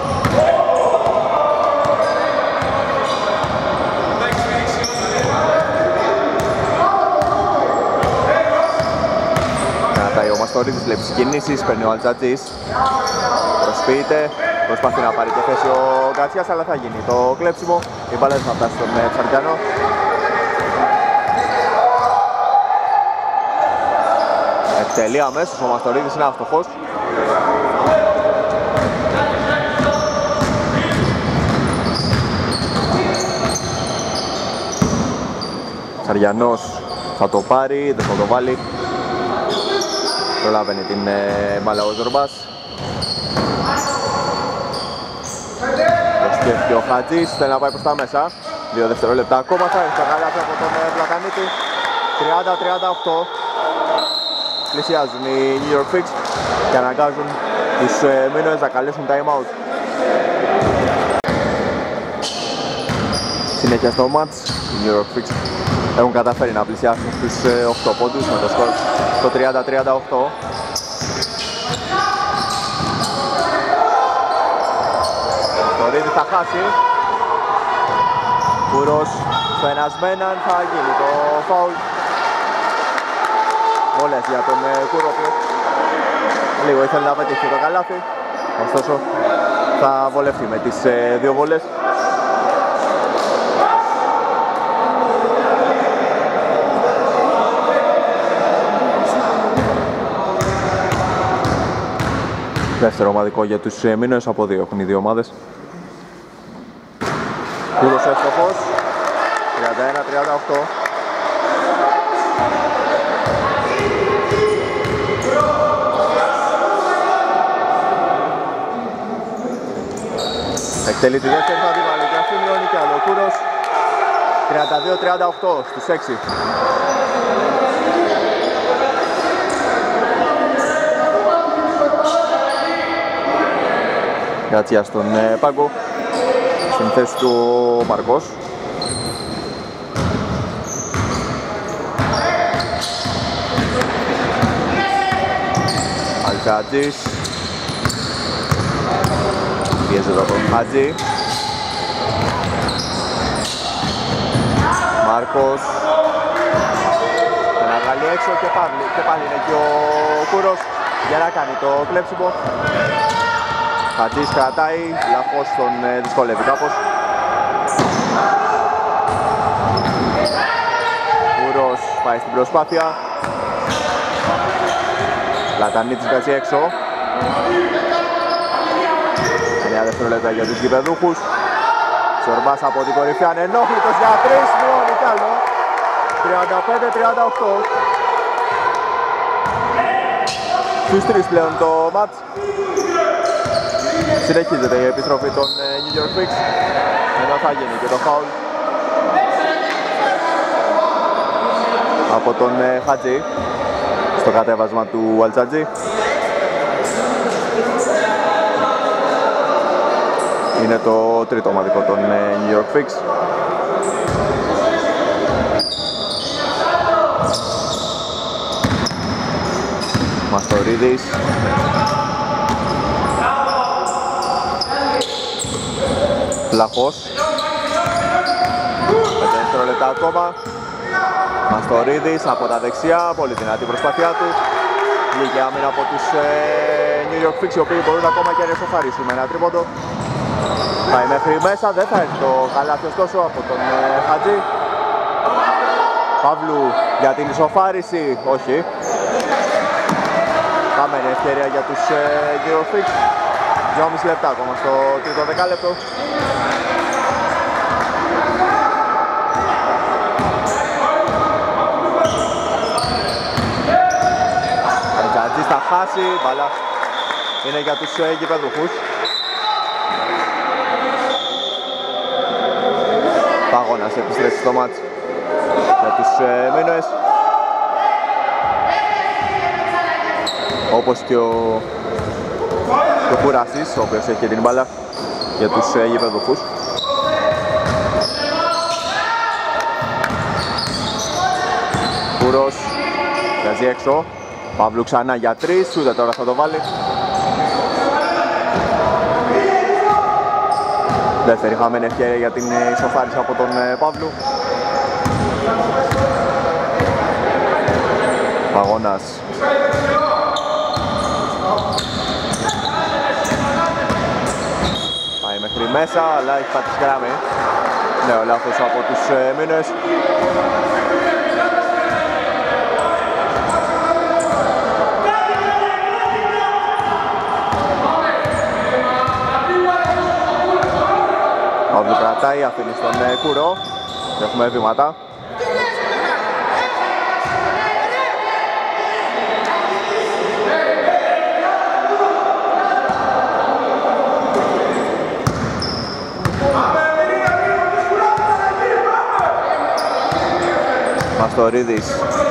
Κρατάει ο Μαστορίδης, βλέπει τις κινήσεις, παίρνει ο Αλτζατζής. Προσποιείται, προσπαθεί να πάρει και θέση ο Γκατσιάς, αλλά θα γίνει το κλέψιμο. Η μπάλα δεν θα φτάσει στον Ψαρκιανό. Εκτελεί αμέσως, ο Μαστορίδης είναι άστοχος. Ψαριανός θα το πάρει, δεν θα το βάλει. Προλάβαινε την μπάλα ο Ζορμπάς. Το σκέφτηκε ο Χατζής, θέλει να πάει προς τα μέσα. 2 δευτερόλεπτα ακόμα, θα έχει το καλάθι από τον Πλατανίτη. 30-38. Πλησιάζουν οι New York Knicks και αναγκάζουν τους Μίνωες να καλέσουν time out. Συνέχεια στο μάτς, οι New York Knicks έχουν καταφέρει να πλησιάσουν στους 8 πόντους με το σκορ το 30-38. Το Ρίδι θα χάσει. Κουρός στο ένας με έναν, θα γίνει το φάουλ. Βόλες για τον Κουρόπλο. Λίγο ήθελε να πετύχει το καλάθι, ωστόσο θα βολευτεί με τις 2 βόλες. Δεύτερο ομαδικό για τους Μίνωες, από 2 έχουν οι 2 ομάδες. Κούρος εύστοχος, 31-38. Εκτελεί τη δεύτερη, θα τη βάλει και αυτή μειώνει κι άλλο. Ο Κούρος 32-38 στους 6. Γκατσιά στον πάγκο, στην θέση του ο Μαρκός. Αλκατζής. Πιέζει εδώ τον Χατζή. Μάρκος. Ένα βγάλει έξω και πάλι είναι και ο Κούρος για να κάνει το κλέψιμο. Χατζής κρατάει, λαφώς τον δυσκολεύει κάπως. Κούρος πάει στην προσπάθεια. Πλατανίτης βγάζει έξω. 9 δευτερόλεπτα για τους γηπεδούχους. Σορμπάς από την κορυφή, ανενόχλητος για 3, μειώνει κι άλλο. 35-38. Στους 3 πλέον το μάτς. Συνεχίζεται η επιστροφή των New York Knicks, ενώ θα γίνει και το φάουλ από τον Χατζή στο κατέβασμα του Αλτζατζή. Είναι το τρίτο ομαδικό των New York Knicks. Μαστορίδης. Πλαχός. 5 δευτερόλεπτα ακόμα. Μαστορίδης από τα δεξιά, πολύ δυνατή προσπάθειά του. Λίγη άμυνα από τους New York Knicks, οι οποίοι μπορούν ακόμα και να ισοφαρίσουν με ένα τρίποντο. Πάει μέχρι μέσα, δεν θα έρθει το καλάθι ωστόσο από τον Χατζή. Παύλου για την ισοφάριση, όχι. Χαμένη ευκαιρία για τους New York Knicks. 2,5 λεπτά ακόμα στο τρίτο δεκάλεπτο. Αλτζατζής θα χάσει, μπάλα είναι για τους γηπεδούχους. Παγώνας επιστρέφει στο μάτς για τους Μίνωες. Όπως και ο Κουράσης, ο οποίος έχει και την μπάλα για τους γηπεδούχους. Κούρος βγάζει έξω. Παύλου ξανά για 3, ούτε τώρα θα το βάλει. Δεύτερη χαμένη ευκαιρία για την ισοφάριση από τον Παύλου. Παγώνας. Πάει μέχρι μέσα, αλλά έχει πατήσει γραμμή. Νέο λάθος από τους Μίνες. Παύλου κρατάει, αφήνει στον Κούρο. Έχουμε βήματα. Μαστορίδης.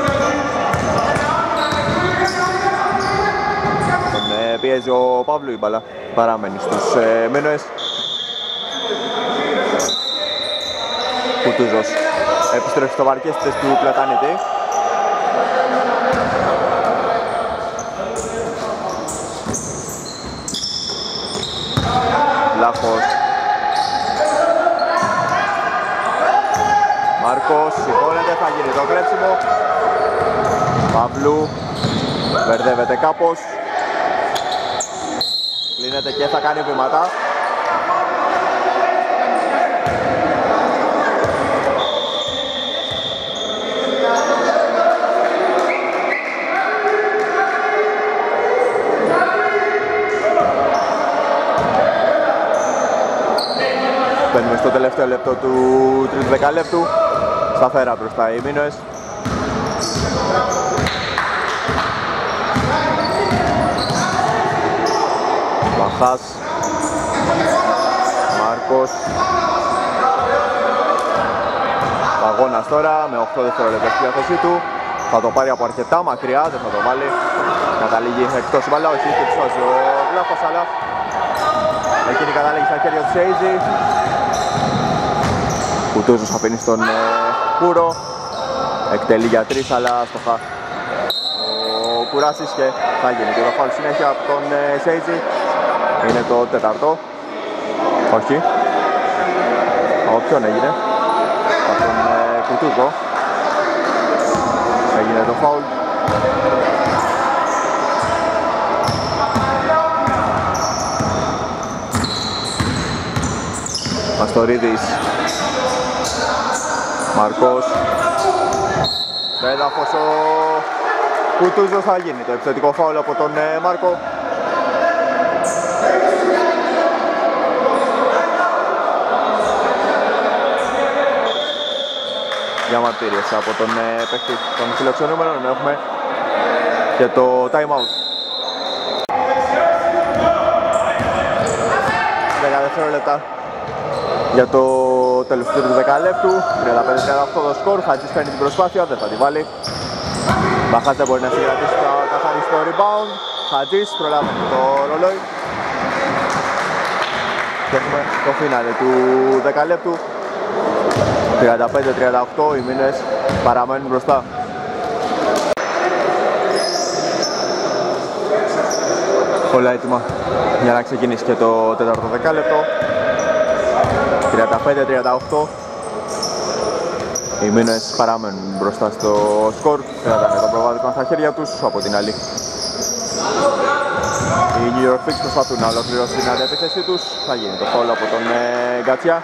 Τον πιέζει ο Παύλου, η μπάλα παραμένει στους Μίνωες. Κουτούζος επιστρέφει στο βαρκές της του Πλατανίτη. Λάχος. Μάρκος σηκώνεται, θα γίνει το κλέψιμο. Παύλου μπερδεύεται κάπως. Κλείνεται και θα κάνει βήματα. Μπαίνουμε στο τελευταίο λεπτό του τρίτου δεκαλέπτου. Σταθερά μπροστά οι Μίνωες. Μαχάς. Μάρκος. Παγώνας τώρα με 8 δευτερόλεπτα στη διάθεσή του. Θα το πάρει από αρκετά μακριά, δεν θα το βάλει. Καταλήγει εκτός η μπάλα, όχι και της σώζει ο Βλάχος, αλλά εκείνη καταλήγει στα χέρια του Σέιζη. Κουτούζος αφήνει στον Κούρο. Εκτελεί για 3, αλλά στοχά ο Κουράσης και θα γίνει και το φάουλ συνέχεια από τον Σέιζη. Είναι το τέταρτο. Όχι. Από ποιον έγινε? Από τον Κουτούζο. Έγινε το φάουλ. Μαστορίδης. Μαρκός. Στο έδαφος ο Κουτούζος, θα γίνει το επιθετικό φάουλ από τον Μάρκο. διαμαρτύριες από τον παίκτη των φιλοξενούμενων. Έχουμε και το time out. 10 δευτερόλεπτα για το τέλος του τρίτου δεκαλέπτου. 35-38 το σκορ. Χατζής παίρνει την προσπάθεια, δεν θα τη βάλει. Μπαχάς δεν μπορεί να συγκρατήσει το καθαρίσει το rebound. Χατζής προλάβει το ρολόι. Και έχουμε το φίναλε του δεκαλέπτου. 35-38, οι Μήνες παραμένουν μπροστά. Όλα έτοιμα για να ξεκινήσει και το τέταρτο δεκάλεπτο. 35-38. Οι Μήνες παραμένουν μπροστά στο σκορ. Κρατάνε το προβάδισμα στα χέρια τους. Από την άλλη, οι New York Knicks προσπαθούν να ολοκληρώσουν την αντεπίθεσή τους. Θα γίνει το φάουλ από τον Γκατσιά.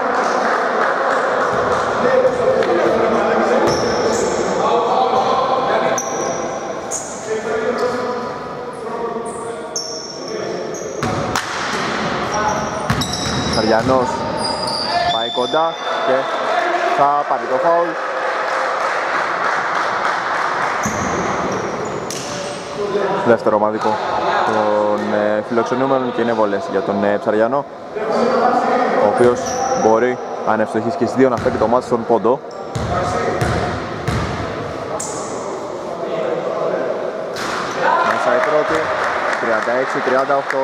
Σαριανός πάει κοντά και θα πάρει το φάουλ. Δεύτερο ομαδικό των φιλοξενούμενων και είναι βολές για τον Ψαριανό, ο οποίος μπορεί, αν ευστοχίσει και στις δύο, να φέρει το μάτι στον πόντο. Μέσα η πρώτη, 36-38.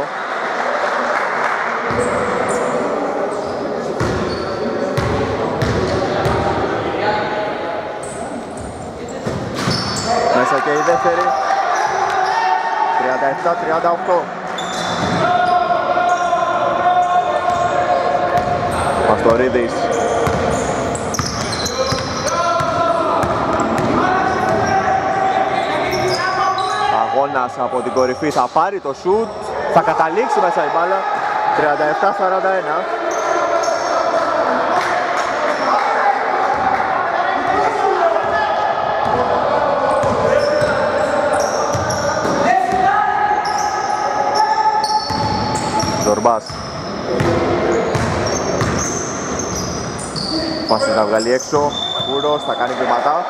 Μέσα και η δεύτερη, 37-38. Παστορίδης. Αγώνας από την κορυφή, θα πάρει το σουτ, θα καταλήξει μέσα η μπάλα. 37-41. Ζορμπάς. Πάση να βγάλει έξω. Κούρος θα κάνει βήματα.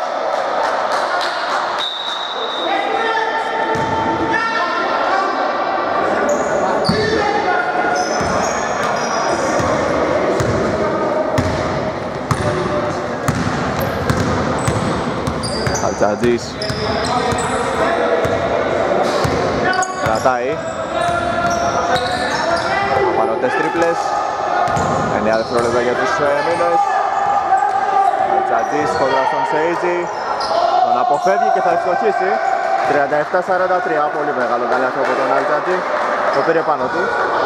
Αλτζατζής. Κρατάει. Απανωτές τρίπλες. 9 δευτερόλεπτα για τους Μήνες. Αλτζατζής κοντά στον Σέιτζι. Τον αποφεύγει και θα ευστοχίσει. 37-43. Πολύ μεγάλο καλάθι από τον Αλτζατζή. Το πήρε πάνω του.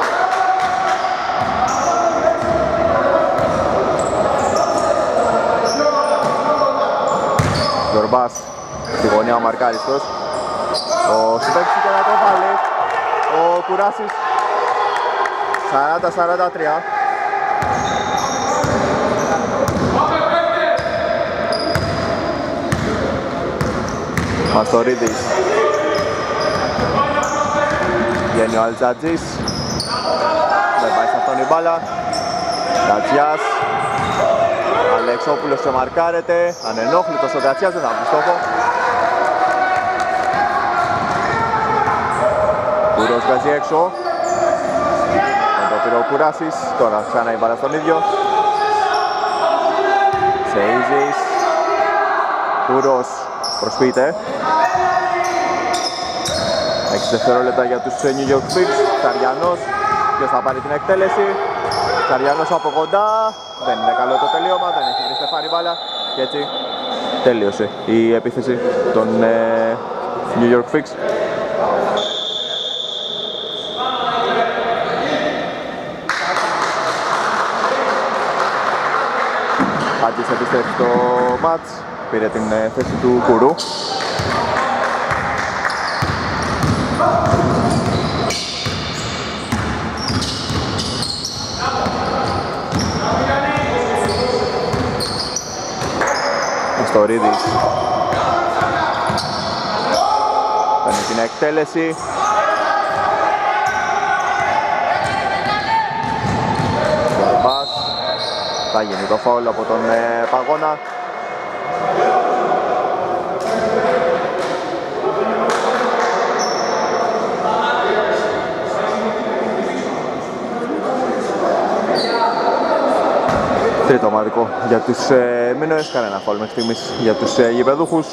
Ζορμπάς στη γωνία ο μαρκάριστος. Ο συμπαίκτης και να το βάλει. Ο Κουράσης. 40-43. Μαστορίδης. Βγαίνει ο Αλτζατζής. Δεν πάει σε αυτόν η μπάλα. Γκατσιάς. Αλεξόπουλος σε μαρκάρεται. Ανενόχλητος ο Γκατσιάς, δεν θα βρει στόχο. Κουρός βγάζει έξω. Δεν το πήρε ο Κουράσης. Τώρα ξανά η μπάλα στον ίδιο. Σέιζης. Κουρός προσποιείται. 6 δευτερόλεπτα για τους New York Knicks. Σαριανός. Ποιος θα πάρει την εκτέλεση. Σαριανός από κοντά. Δεν είναι καλό το τελείωμα. Δεν έχει βρει στεφάνι μπάλα. Και έτσι τέλειωσε η επίθεση των New York Knicks. Χατζής επιστρέφει στο μάτς. Πήρε την θέση του Κουρού. Μαστορίδης παίρνει την εκτέλεση. Ζορμπάς. Θα γίνει το φάουλ από τον Παγώνα. Τρίτο ομαδικό για τους Μίνωες, κανένα φάουλ μέχρι στιγμής για τους γηπεδούχους.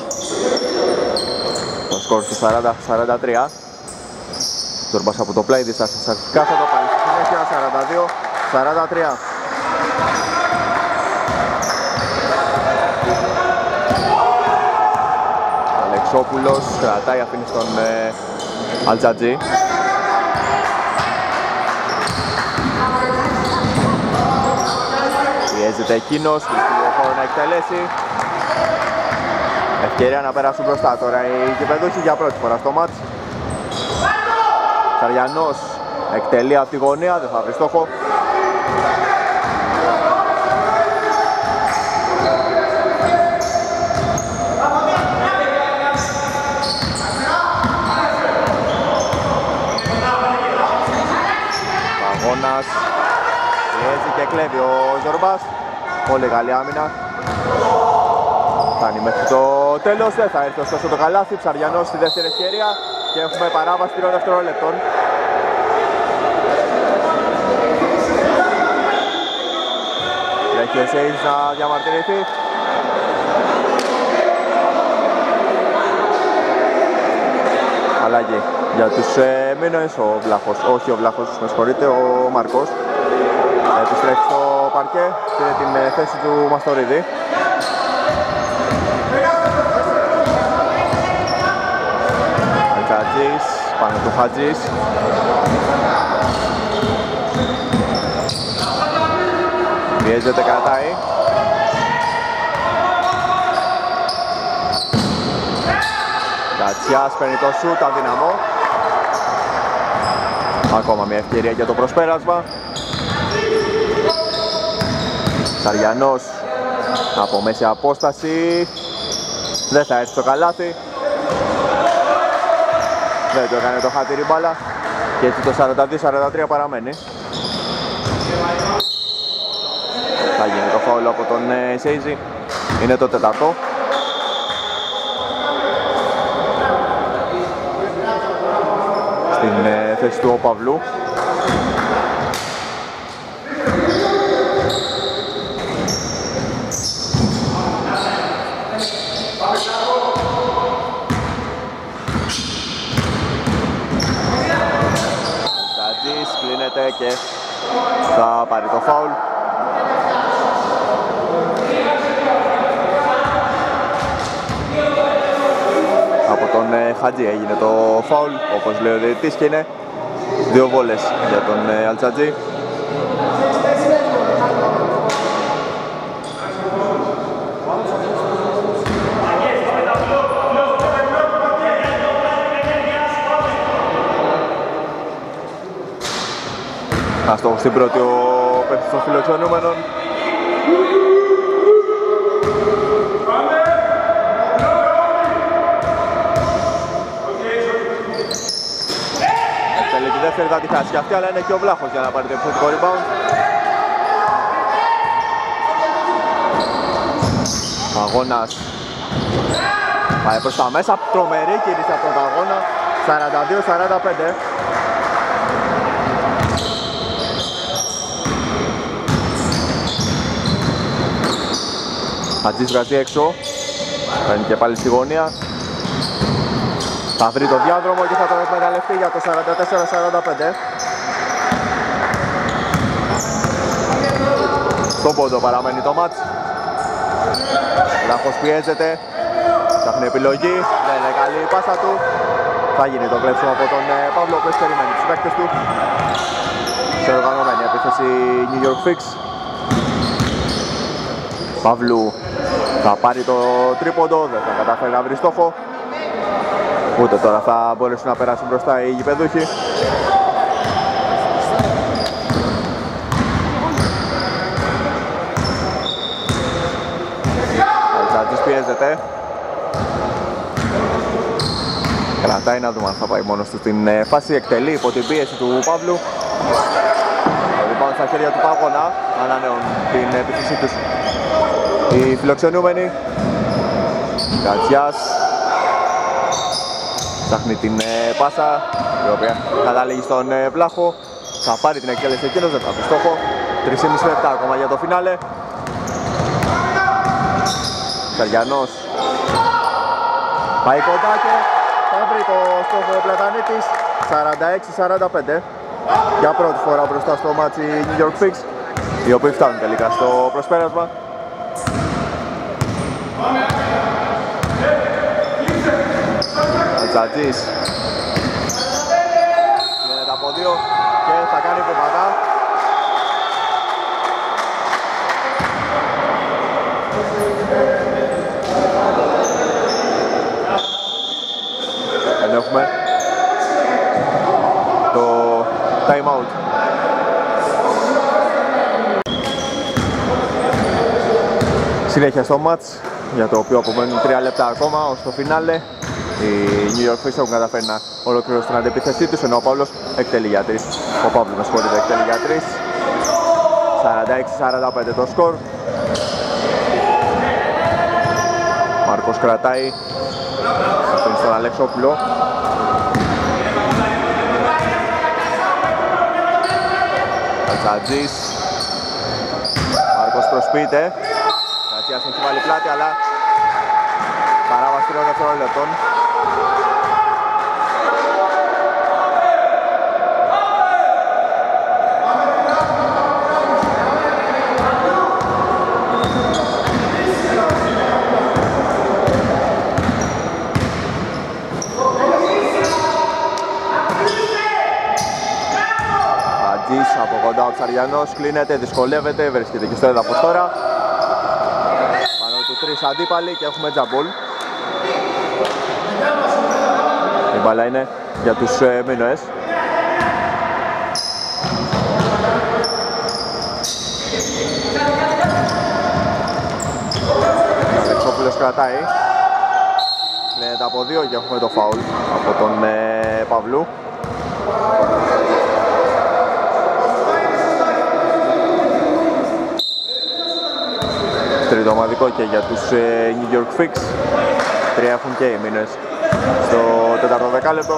Το σκορ του 40-43. Ζορμπάς από το play, διστάσεις αρχικά, θα το πάρει στη συνέχεια, 42-43. Αλεξόπουλος κρατάει, αφήνει στον Αλτζατζή. Πιέζεται εκείνος, βρίσκει χώρο να εκτελέσει. Ευκαιρία να περάσουν μπροστά τώρα οι γηπεδούχοι για πρώτη φορά στο μάτς. Σαριανός εκτελεί από τη γωνία, δεν θα βρει στόχο. Παγώνας πιέζει και κλέβει ο Ζορμπάς. Πολύ καλή άμυνα. Φτάνει μέχρι το τέλος, δεν θα έρθει ωστόσο το καλάθι. Ψαριανός στη δεύτερη ευκαιρία και έχουμε παράβαση 3 δευτερόλεπτων. Τρέχει ο Σέις να διαμαρτυρηθεί. Αλλαγή για τους Μίνωες, ο Βλάχος, όχι ο Βλάχος, με συγχωρείτε, ο Μαρκός. Επιστρέφει στο παρκέ, πήρε την θέση του Μαστορίδη. Χατζής, πάνω του Χατζής. Πιέζεται, κρατάει. Κατσιάς παίρνει το σουτ, αδυναμό. Ακόμα μια ευκαιρία για το προσπέρασμα. Σαριανός από μέση απόσταση. Δεν θα έρθει το καλάθι. Δεν το έκανε το χατήρι μπάλα. Και έτσι το 42-43 παραμένει. Θα γίνει το φάουλ από τον Σέιζη. Είναι το τέταρτο. Στην θέση του ο Παυλού. Κλείνεται και θα πάρει το φάουλ. Από τον Χατζή έγινε το φάουλ, όπως λέει ο διαιτητής, και είναι 2 βόλες για τον Αλτζατζή. Αστόχος στην πρώτη ο παίκτης των φιλοξενούμενων. Θέλει τη δεύτερη, θα τη χάσει και αυτή, αλλά είναι και ο Βλάχος για να πάρει το επιθετικό rebound. Αγώνας πάει προς τα μέσα, τρομερή κίνηση από τον αγώνα. 42-45. Χατζής βγάζει έξω, παίρνει και πάλι στη γωνία. Θα βρει το διάδρομο και θα τον εκμεταλλευτεί για το 44-45. Στον πόντο παραμένει το μάτς. Λάχος πιέζεται, ψάχνει επιλογή, δεν είναι καλή η πάσα του. Θα γίνει το κλέψιμο από τον Παύλο, που περιμένει τους παίκτες του. Σε οργανωμένη επίθεση New York Fix. Παύλου θα πάρει το τρίποντο, δεν θα καταφέρει να βρει στόχο. Ούτε τώρα θα μπορέσουν να περάσουν μπροστά οι γηπεδούχοι. Αλτζατζής πιέζεται. Κρατάει, να δούμε αν θα πάει μόνος του στην φάση. Εκτελεί υπό την πίεση του Παύλου. Rebound στα χέρια του Παγώνα. Ανανέουν την επίθεσή τους οι φιλοξενούμενοι. Κατσιάς ψάχνει την πάσα, η οποία καταλήγει στον Βλάχο. Θα πάρει την εκτέλεση εκείνος, δεν θα πει στόχο. 3,5 λεπτά ακόμα για το φινάλε. Ψαριανός πάει κοντά και θα βρει το στόχο ο Πλατανίτης. 46-45. Για πρώτη φορά μπροστά στο μάτσι New York Fix, οι οποίοι φτάνουν τελικά στο προσπέρασμα. Ατζατζής γίνεται από δύο και θα κάνει βήματα. Ενώ έχουμε το time out. Συνέχεια στο match, για το οποίο απομένουν 3 λεπτά ακόμα ως το φινάλε. Οι New York Fix έχουν καταφέρει να ολοκληρώσουν την αντεπίθεσή τους, ενώ ο Παύλος εκτελεί για 3. Ο Παύλος με συγχωρείτε, εκτελεί για 3. 46-45 το σκορ. Μάρκος κρατάει, αφήνει στον Αλεξόπουλο. Κατσατζής, Μάρκος προσποιείται. Κατσιάς έχει βάλει πλάτη, αλλά παράβαση 3 δευτερόλεπτων. Από κοντά ο Ψαριανός, κλείνεται, δυσκολεύεται, βρίσκεται και στο έδαφος τώρα. Πάνω του 3 αντίπαλοι και έχουμε τζαμπούλ. Η μπάλα είναι για τους Μίνωες. Ο Αλεξόπουλος κρατάει. Κλείνεται από 2 και έχουμε το φάουλ από τον Παυλού. Τρίτο ομαδικό και για τους New York Fix. 3 έχουν και οι Μίνες στο 4ο δεκάλεπτο.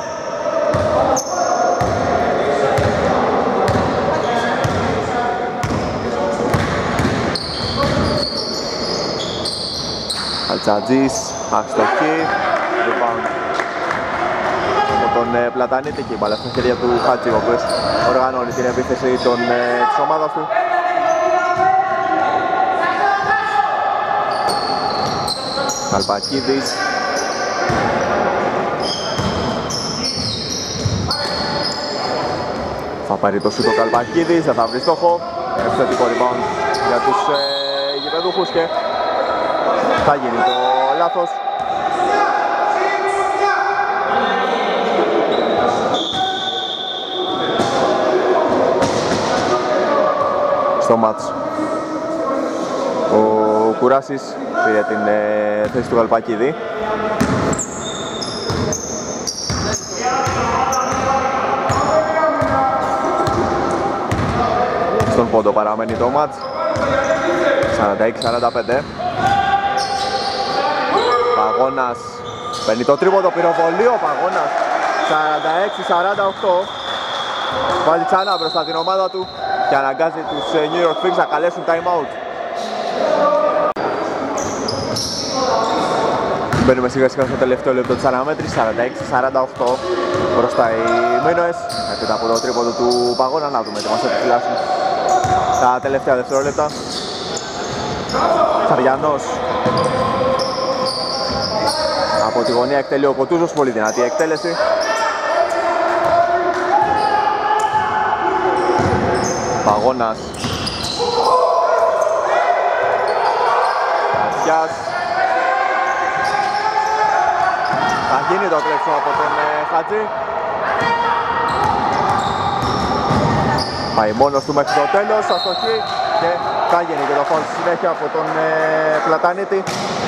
Αλτσατζής, αστοχή, rebound από τον Πλατανίτη και η μπάλα στα χέρια του Χάτζη, ο οποίος οργανώνει την επίθεση της ομάδας του. Καλπακίδης, θα πάρει το σούτο Καλπακίδης, δεν θα βρει στόχο. Ευθετικό rebound για τους γηπεδούχους και θα γίνει το λάθος. Στο μάτς ο Κουράσης πήρε την θέση του Καλπακίδη. Στον πόντο παραμένει το μάτς. 46-45. Παγώνας παίρνει το τρίποντο, πυροβολεί ο Παγώνας. 46-48. Βάλει ξανά μπροστά την ομάδα του και αναγκάζει τους New York Fix να καλέσουν time out. Μπαίνουμε σιγά σιγά στο τελευταίο λεπτό της αναμέτρησης, 46-48 μπροστά οι Μίνωες. Έπειτα από το τρίποντο του Παγώνα, να δούμε τι μας επιφυλάσσουν τα τελευταία δευτερόλεπτα. Ψαριανός από τη γωνία εκτελεί ο Κοτούζος, πολύ δυνατή εκτέλεση. Παγώνας, Κατσιάς. Θα γίνει το τρέξιμο από τον Χατζή. Πάει μόνος του μέχρι το τέλος, αστοχή και θα γίνει και το φάουλ στη συνέχεια από τον Πλατανίτη.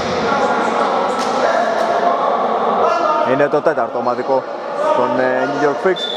Είναι το τέταρτο ομαδικό των New York Fix.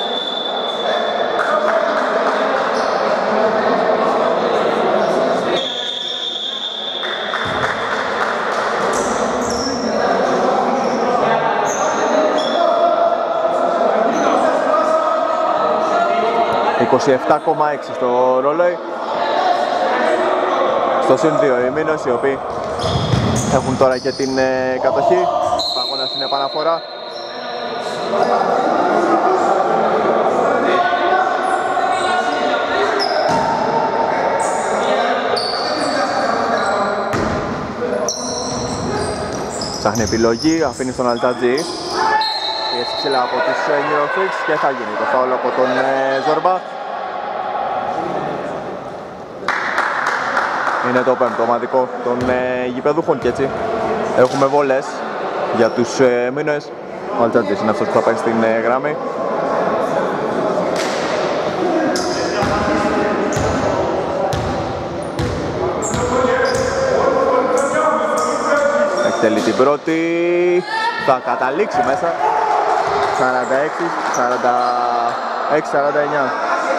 ...27,6 στο ρολόι. Στο συν 2 οι Μίνος, οι οποίοι Έχουν τώρα και την κατοχή. Παγώνα στην επαναφορά. Ψάχνει επιλογή, αφήνει στον Αλτατζή. Πιέσει ψηλά από τους New York Knicks και θα γίνει το φάουλ από τον Ζορμπά. Είναι το πέμπτο ομαδικό των γηπεδούχων και έτσι έχουμε βόλες για τους Μίνωες. Ο Αλτατζής είναι αυτός που θα πάει στην γραμμή. Εκτελεί την πρώτη, θα καταλήξει μέσα. 46-49.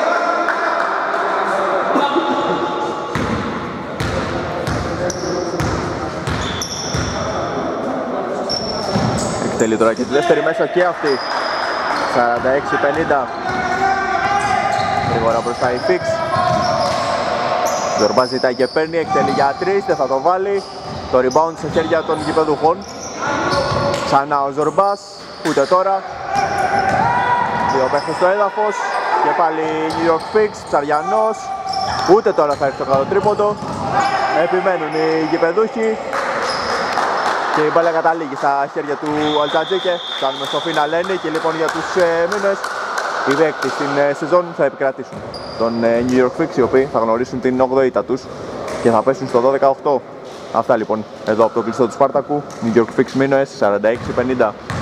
Εκτελεί τώρα και τη δεύτερη μέσα και αυτή. 46-50. Γρήγορα μπροστά η Φίξ. Ζορμπάς ζητάει και παίρνει, εκτελεί για 3, δεν θα το βάλει. Το rebound σε χέρια των γηπεδούχων. Ξανά ο Ζορμπάς, ούτε τώρα. Δύο παίχτες στο έδαφος. Και πάλι New York Knicks, Ψαριανός. Ούτε τώρα θα έρθει το κάτω τρίποντο. Επιμένουν οι γηπεδούχοι. Και η μπάλα καταλήγει στα χέρια του Αλτατζίκε. Φτάνουμε στο φιναλένι και λοιπόν για τους Μίνωες οι δέκτες στην σεζόν θα επικρατήσουν των New York Knicks, οι οποίοι θα γνωρίσουν την 8η ήττα τους και θα πέσουν στο 12-8. Αυτά λοιπόν εδώ από το κλειστό του Σπάρτακου. New York Knicks Μίνωες 46-50.